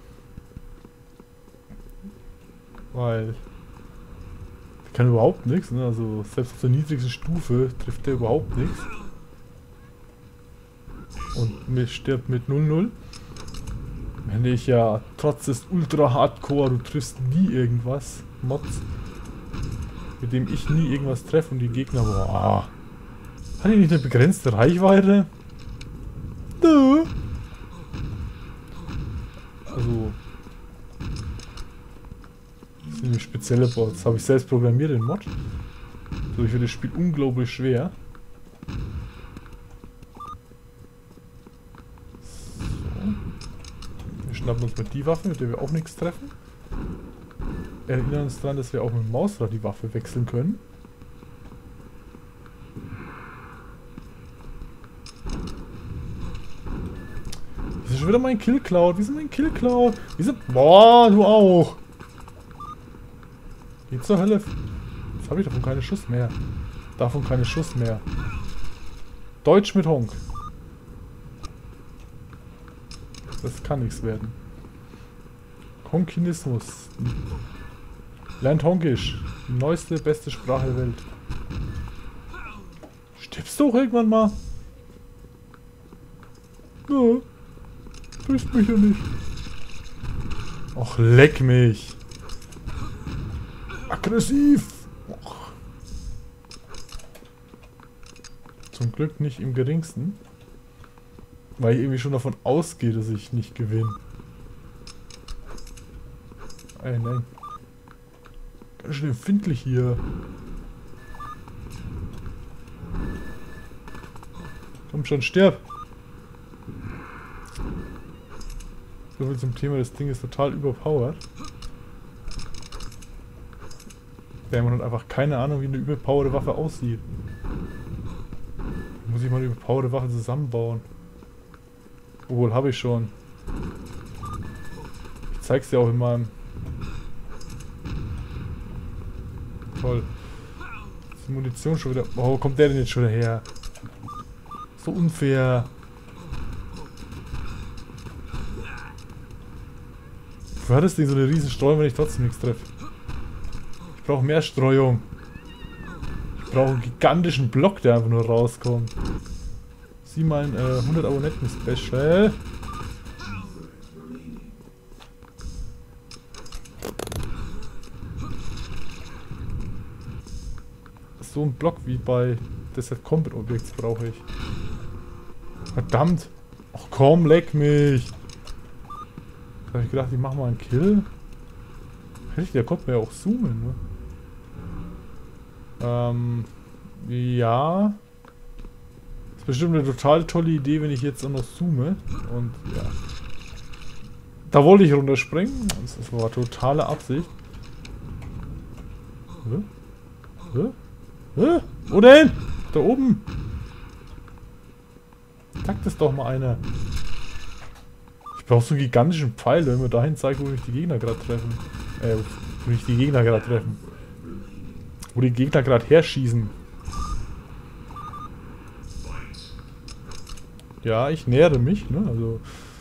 Weil der kann überhaupt nichts, ne? Also selbst auf der niedrigsten Stufe trifft der überhaupt nichts. Und mir stirbt mit 0-0. Wenn ich ja trotz des Ultra Hardcore, du triffst nie irgendwas, Mods, mit dem ich nie irgendwas treffe und die Gegner, boah. Hat die nicht eine begrenzte Reichweite? Nö. Also das sind nämlich spezielle Bots. Habe ich selbst programmiert, den Mod. Dadurch wird das Spiel unglaublich schwer. So. Wir schnappen uns mal die Waffe, mit der wir auch nichts treffen. Erinnern uns daran, dass wir auch mit dem Mausrad die Waffe wechseln können. Wieso schon wieder mein Kill-Cloud? Wieso mein Kill-Cloud? Wieso... Boah, du auch! Geh zur Hölle. Jetzt habe ich davon keine Schuss mehr. Davon keine Schuss mehr. Deutsch mit Honk. Das kann nichts werden. Honkinismus. Lernt Honkisch. Die neueste, beste Sprache der Welt. Stirbst du auch irgendwann mal? Ja. Frisst mich ja nicht. Och, leck mich. Aggressiv. Och. Zum Glück nicht im geringsten. Weil ich irgendwie schon davon ausgehe, dass ich nicht gewinne. Ey, nein. Ganz schön empfindlich hier. Komm schon, stirb! So viel zum Thema, das Ding ist total überpowered. Ja, man hat einfach keine Ahnung, wie eine überpowerte Waffe aussieht. Da muss ich mal eine überpowerte Waffe zusammenbauen. Obwohl, habe ich schon. Ich zeig's dir auch in meinem... Toll. Ist die Munition schon wieder... Oh, wo kommt der denn jetzt schon her? So unfair. Wofür hat das Ding so eine riesen Streuung, wenn ich trotzdem nichts treffe? Ich brauche mehr Streuung. Ich brauche einen gigantischen Block, der einfach nur rauskommt. Sieh mal ein 100 Abonnenten-Special. So ein Block wie bei Desert Combat Objects brauche ich. Verdammt! Ach komm, leck mich! Da habe ich gedacht, ich mache mal einen Kill. Richtig, der konnte mir ja auch zoomen, ne? Ja. Das ist bestimmt eine total tolle Idee, wenn ich jetzt auch noch zoome. Und ja. Da wollte ich runterspringen. Das war totale Absicht. Hä? Hä? Hä? Wo denn? Da oben. Sagt das doch mal einer. Ich brauche so einen gigantischen Pfeil, wenn mir dahin zeigt, wo mich die Gegner gerade treffen. Wo mich die Gegner gerade treffen. Wo die Gegner gerade herschießen. Ja, ich nähere mich, ne? Also.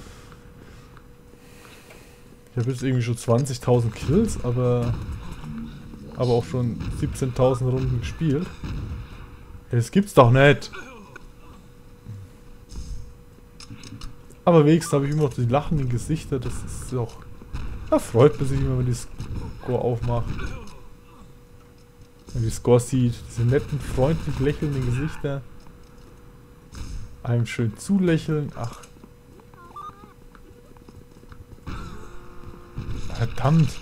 Ich habe jetzt irgendwie schon 20.000 Kills, aber auch schon 17.000 Runden gespielt. Ja, das gibt's doch nicht. Aber wenigstens habe ich immer noch die lachenden Gesichter, das ist auch... Da freut man sich immer, wenn die Score aufmacht. Wenn die Score sieht, diese netten, freundlich lächelnden Gesichter. Einem schön zulächeln, ach. Verdammt.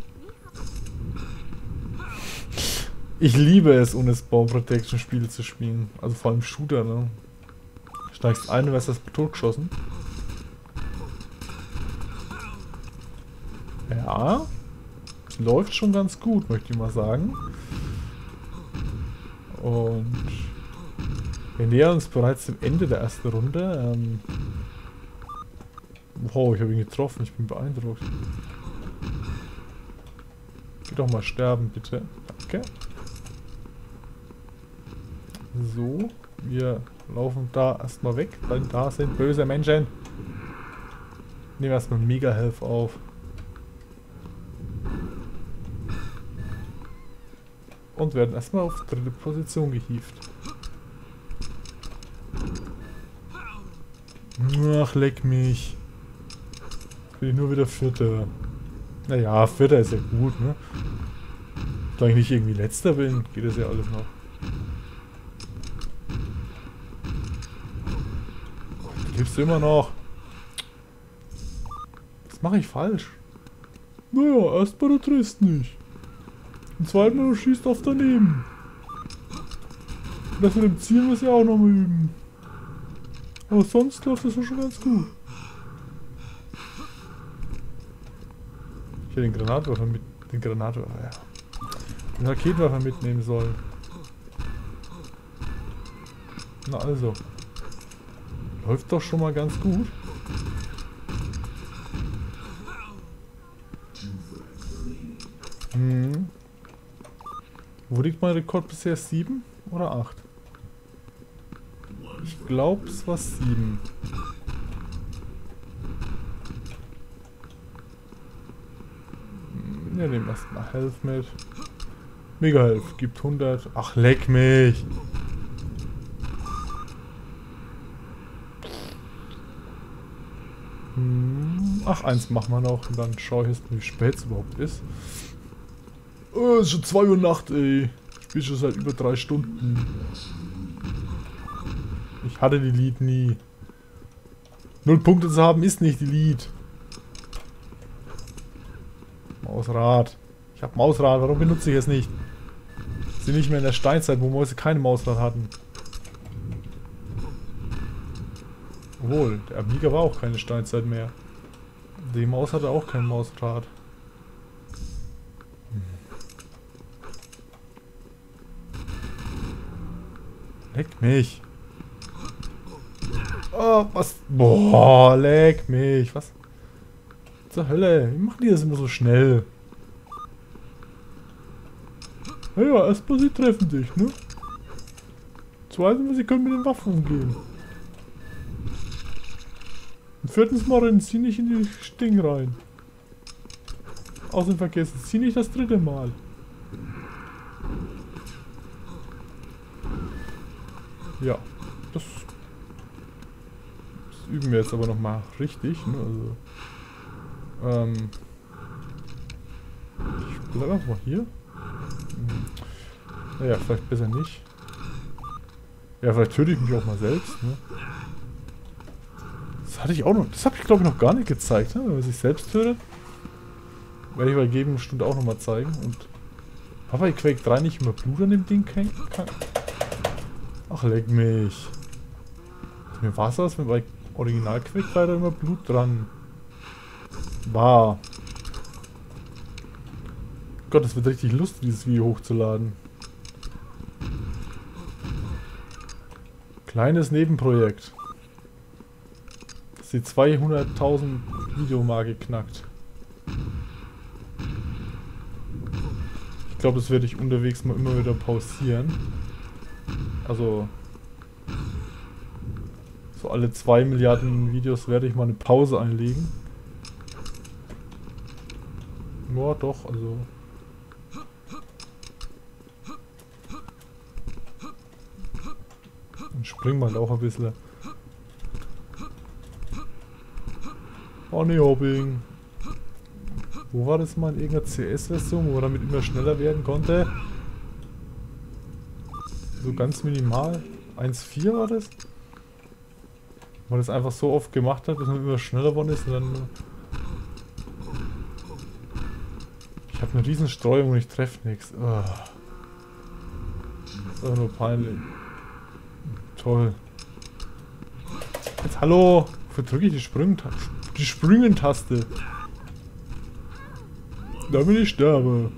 Ich liebe es, ohne Spawn Protection Spiele zu spielen. Also vor allem Shooter, ne? Steigst ein und wirst das totgeschossen. Ja. Es läuft schon ganz gut, möchte ich mal sagen. Und wir nähern uns bereits dem Ende der ersten Runde. Wow, ich habe ihn getroffen, ich bin beeindruckt. Geh doch mal sterben, bitte. Danke. So, wir laufen da erstmal weg, weil da sind böse Menschen. Nehmen wir erstmal Mega Health auf. Und werden erstmal auf dritte Position gehievt. Ach, leck mich. Jetzt bin ich nur wieder Vierter. Naja, Vierter ist ja gut, ne? Solange ich nicht irgendwie Letzter bin, geht das ja alles noch. Du lebst immer noch. Was mache ich falsch? Naja, erstmal du triffst nicht. Im zweiten Mal du schießt auf daneben. Und das mit dem Ziel muss ja auch noch mal üben. Aber sonst läuft das ja schon ganz gut. Ich hätte den Granatwerfer mit... Den Granatwerfer, ja. Den Raketenwerfer mitnehmen sollen. Na also. Läuft doch schon mal ganz gut. Hm. Wo liegt mein Rekord bisher? 7 oder 8? Ich glaube, es war 7. Wir nehmen erstmal Health mit. Mega Health gibt 100. Ach, leck mich! Ach, eins machen wir noch und dann schaue ich jetzt, wie spät es überhaupt ist. Oh, es ist schon 2 Uhr Nacht, ey. Ich spiele schon seit über 3 Stunden. Ich hatte die Lead nie. 0 Punkte zu haben ist nicht die Lead. Mausrad. Ich habe Mausrad, warum benutze ich es nicht? Sie nicht mehr in der Steinzeit, wo Mäuse keine Mausrad hatten. Obwohl, der Amiga war auch keine Steinzeit mehr. Die Maus hatte auch kein Mausrad. Leck mich. Oh, was? Boah, leck mich. Was? Zur Hölle. Wie machen die das immer so schnell? Naja, erstmal sie treffen dich, ne? Zweitens, sie können mit den Waffen umgehen. Und viertens mal rennen sie nicht in die Sting rein. Außerdem vergessen sie nicht das 3. Mal. Ja, das üben wir jetzt aber nochmal richtig, ne? Also, ich bleibe einfach mal hier. Naja, vielleicht besser nicht. Ja, vielleicht töte ich mich auch mal selbst, ne? Das hatte ich auch noch. Das habe ich glaube ich noch gar nicht gezeigt, ne? Wenn man sich selbst tötet. Werde ich bei gegebenen Stunde auch nochmal zeigen. Und war bei Quake 3 nicht immer Blut an dem Ding kann? Ach, leck mich. Mir war es das, wenn bei Original Quake 3 da immer Blut dran war. Gott, das wird richtig lustig, dieses Video hochzuladen. Kleines Nebenprojekt. Das die 200.000 Videomarke knackt. Ich glaube, das werde ich unterwegs mal immer wieder pausieren. Also so alle 2 Milliarden Videos werde ich mal eine Pause einlegen. Ja, doch, also. Dann springen wir halt auch ein bisschen. Bunnyhopping. Wo war das mal in irgendeiner CS-Version, wo man damit immer schneller werden konnte? So ganz minimal. 1.4 war das? Wo man das einfach so oft gemacht hat, bis man immer schneller geworden ist und dann... Ich habe eine riesen Streuung und ich treffe nichts. Oh. Das ist einfach nur peinlich. Toll. Jetzt hallo! Wofür drücke ich die Sprüngentaste? Damit ich sterbe.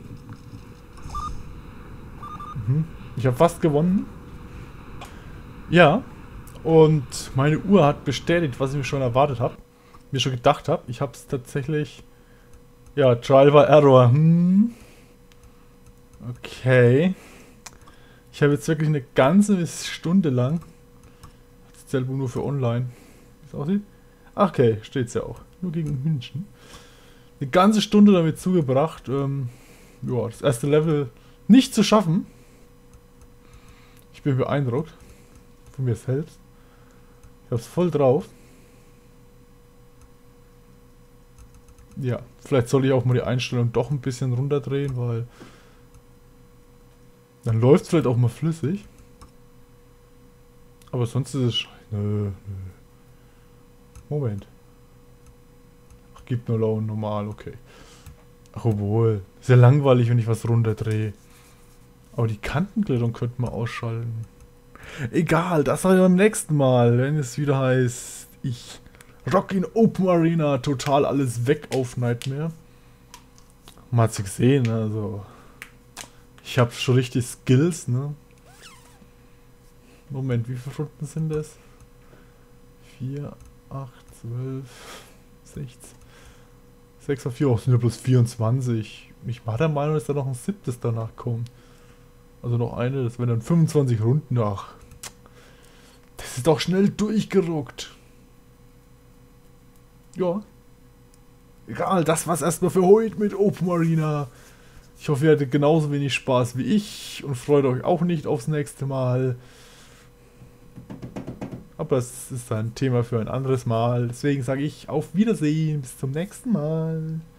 Ich habe fast gewonnen. Ja. Und meine Uhr hat bestätigt, was ich mir schon erwartet habe. Mir schon gedacht habe. Ich habe es tatsächlich... Ja, Trial by Error. Okay. Ich habe jetzt wirklich eine ganze Stunde lang... Das zählt wohl nur für online. Wie es aussieht. Ach, okay, steht's ja auch. Nur gegen München. Eine ganze Stunde damit zugebracht, ja, das erste Level nicht zu schaffen. Ich bin beeindruckt von mir selbst. Ich hab's voll drauf. Ja, vielleicht soll ich auch mal die Einstellung doch ein bisschen runterdrehen, weil dann läuft es vielleicht auch mal flüssig. Aber sonst ist es... Nö. Moment. Gibt nur low und normal, okay. Ach, obwohl. Ist ja langweilig, wenn ich was runterdrehe. Aber die Kantenglättung könnte man ausschalten. Egal, das sage ich beim nächsten Mal, wenn es wieder heißt, ich rock in Open Arena, total alles weg auf Nightmare. Man hat es gesehen, also. Ich habe schon richtig Skills, ne? Moment, wie viele Runden sind das? 4, 8, 12, 16. 6 auf 4, auch sind ja bloß 24. Ich war der Meinung, dass da noch ein 7. danach kommt. Also noch eine, das wären dann 25 Runden nach. Das ist doch schnell durchgeruckt. Ja. Egal, das war's erstmal für heute mit Open Arena. Ich hoffe, ihr hattet genauso wenig Spaß wie ich und freut euch auch nicht aufs nächste Mal. Aber das ist ein Thema für ein anderes Mal. Deswegen sage ich auf Wiedersehen, bis zum nächsten Mal.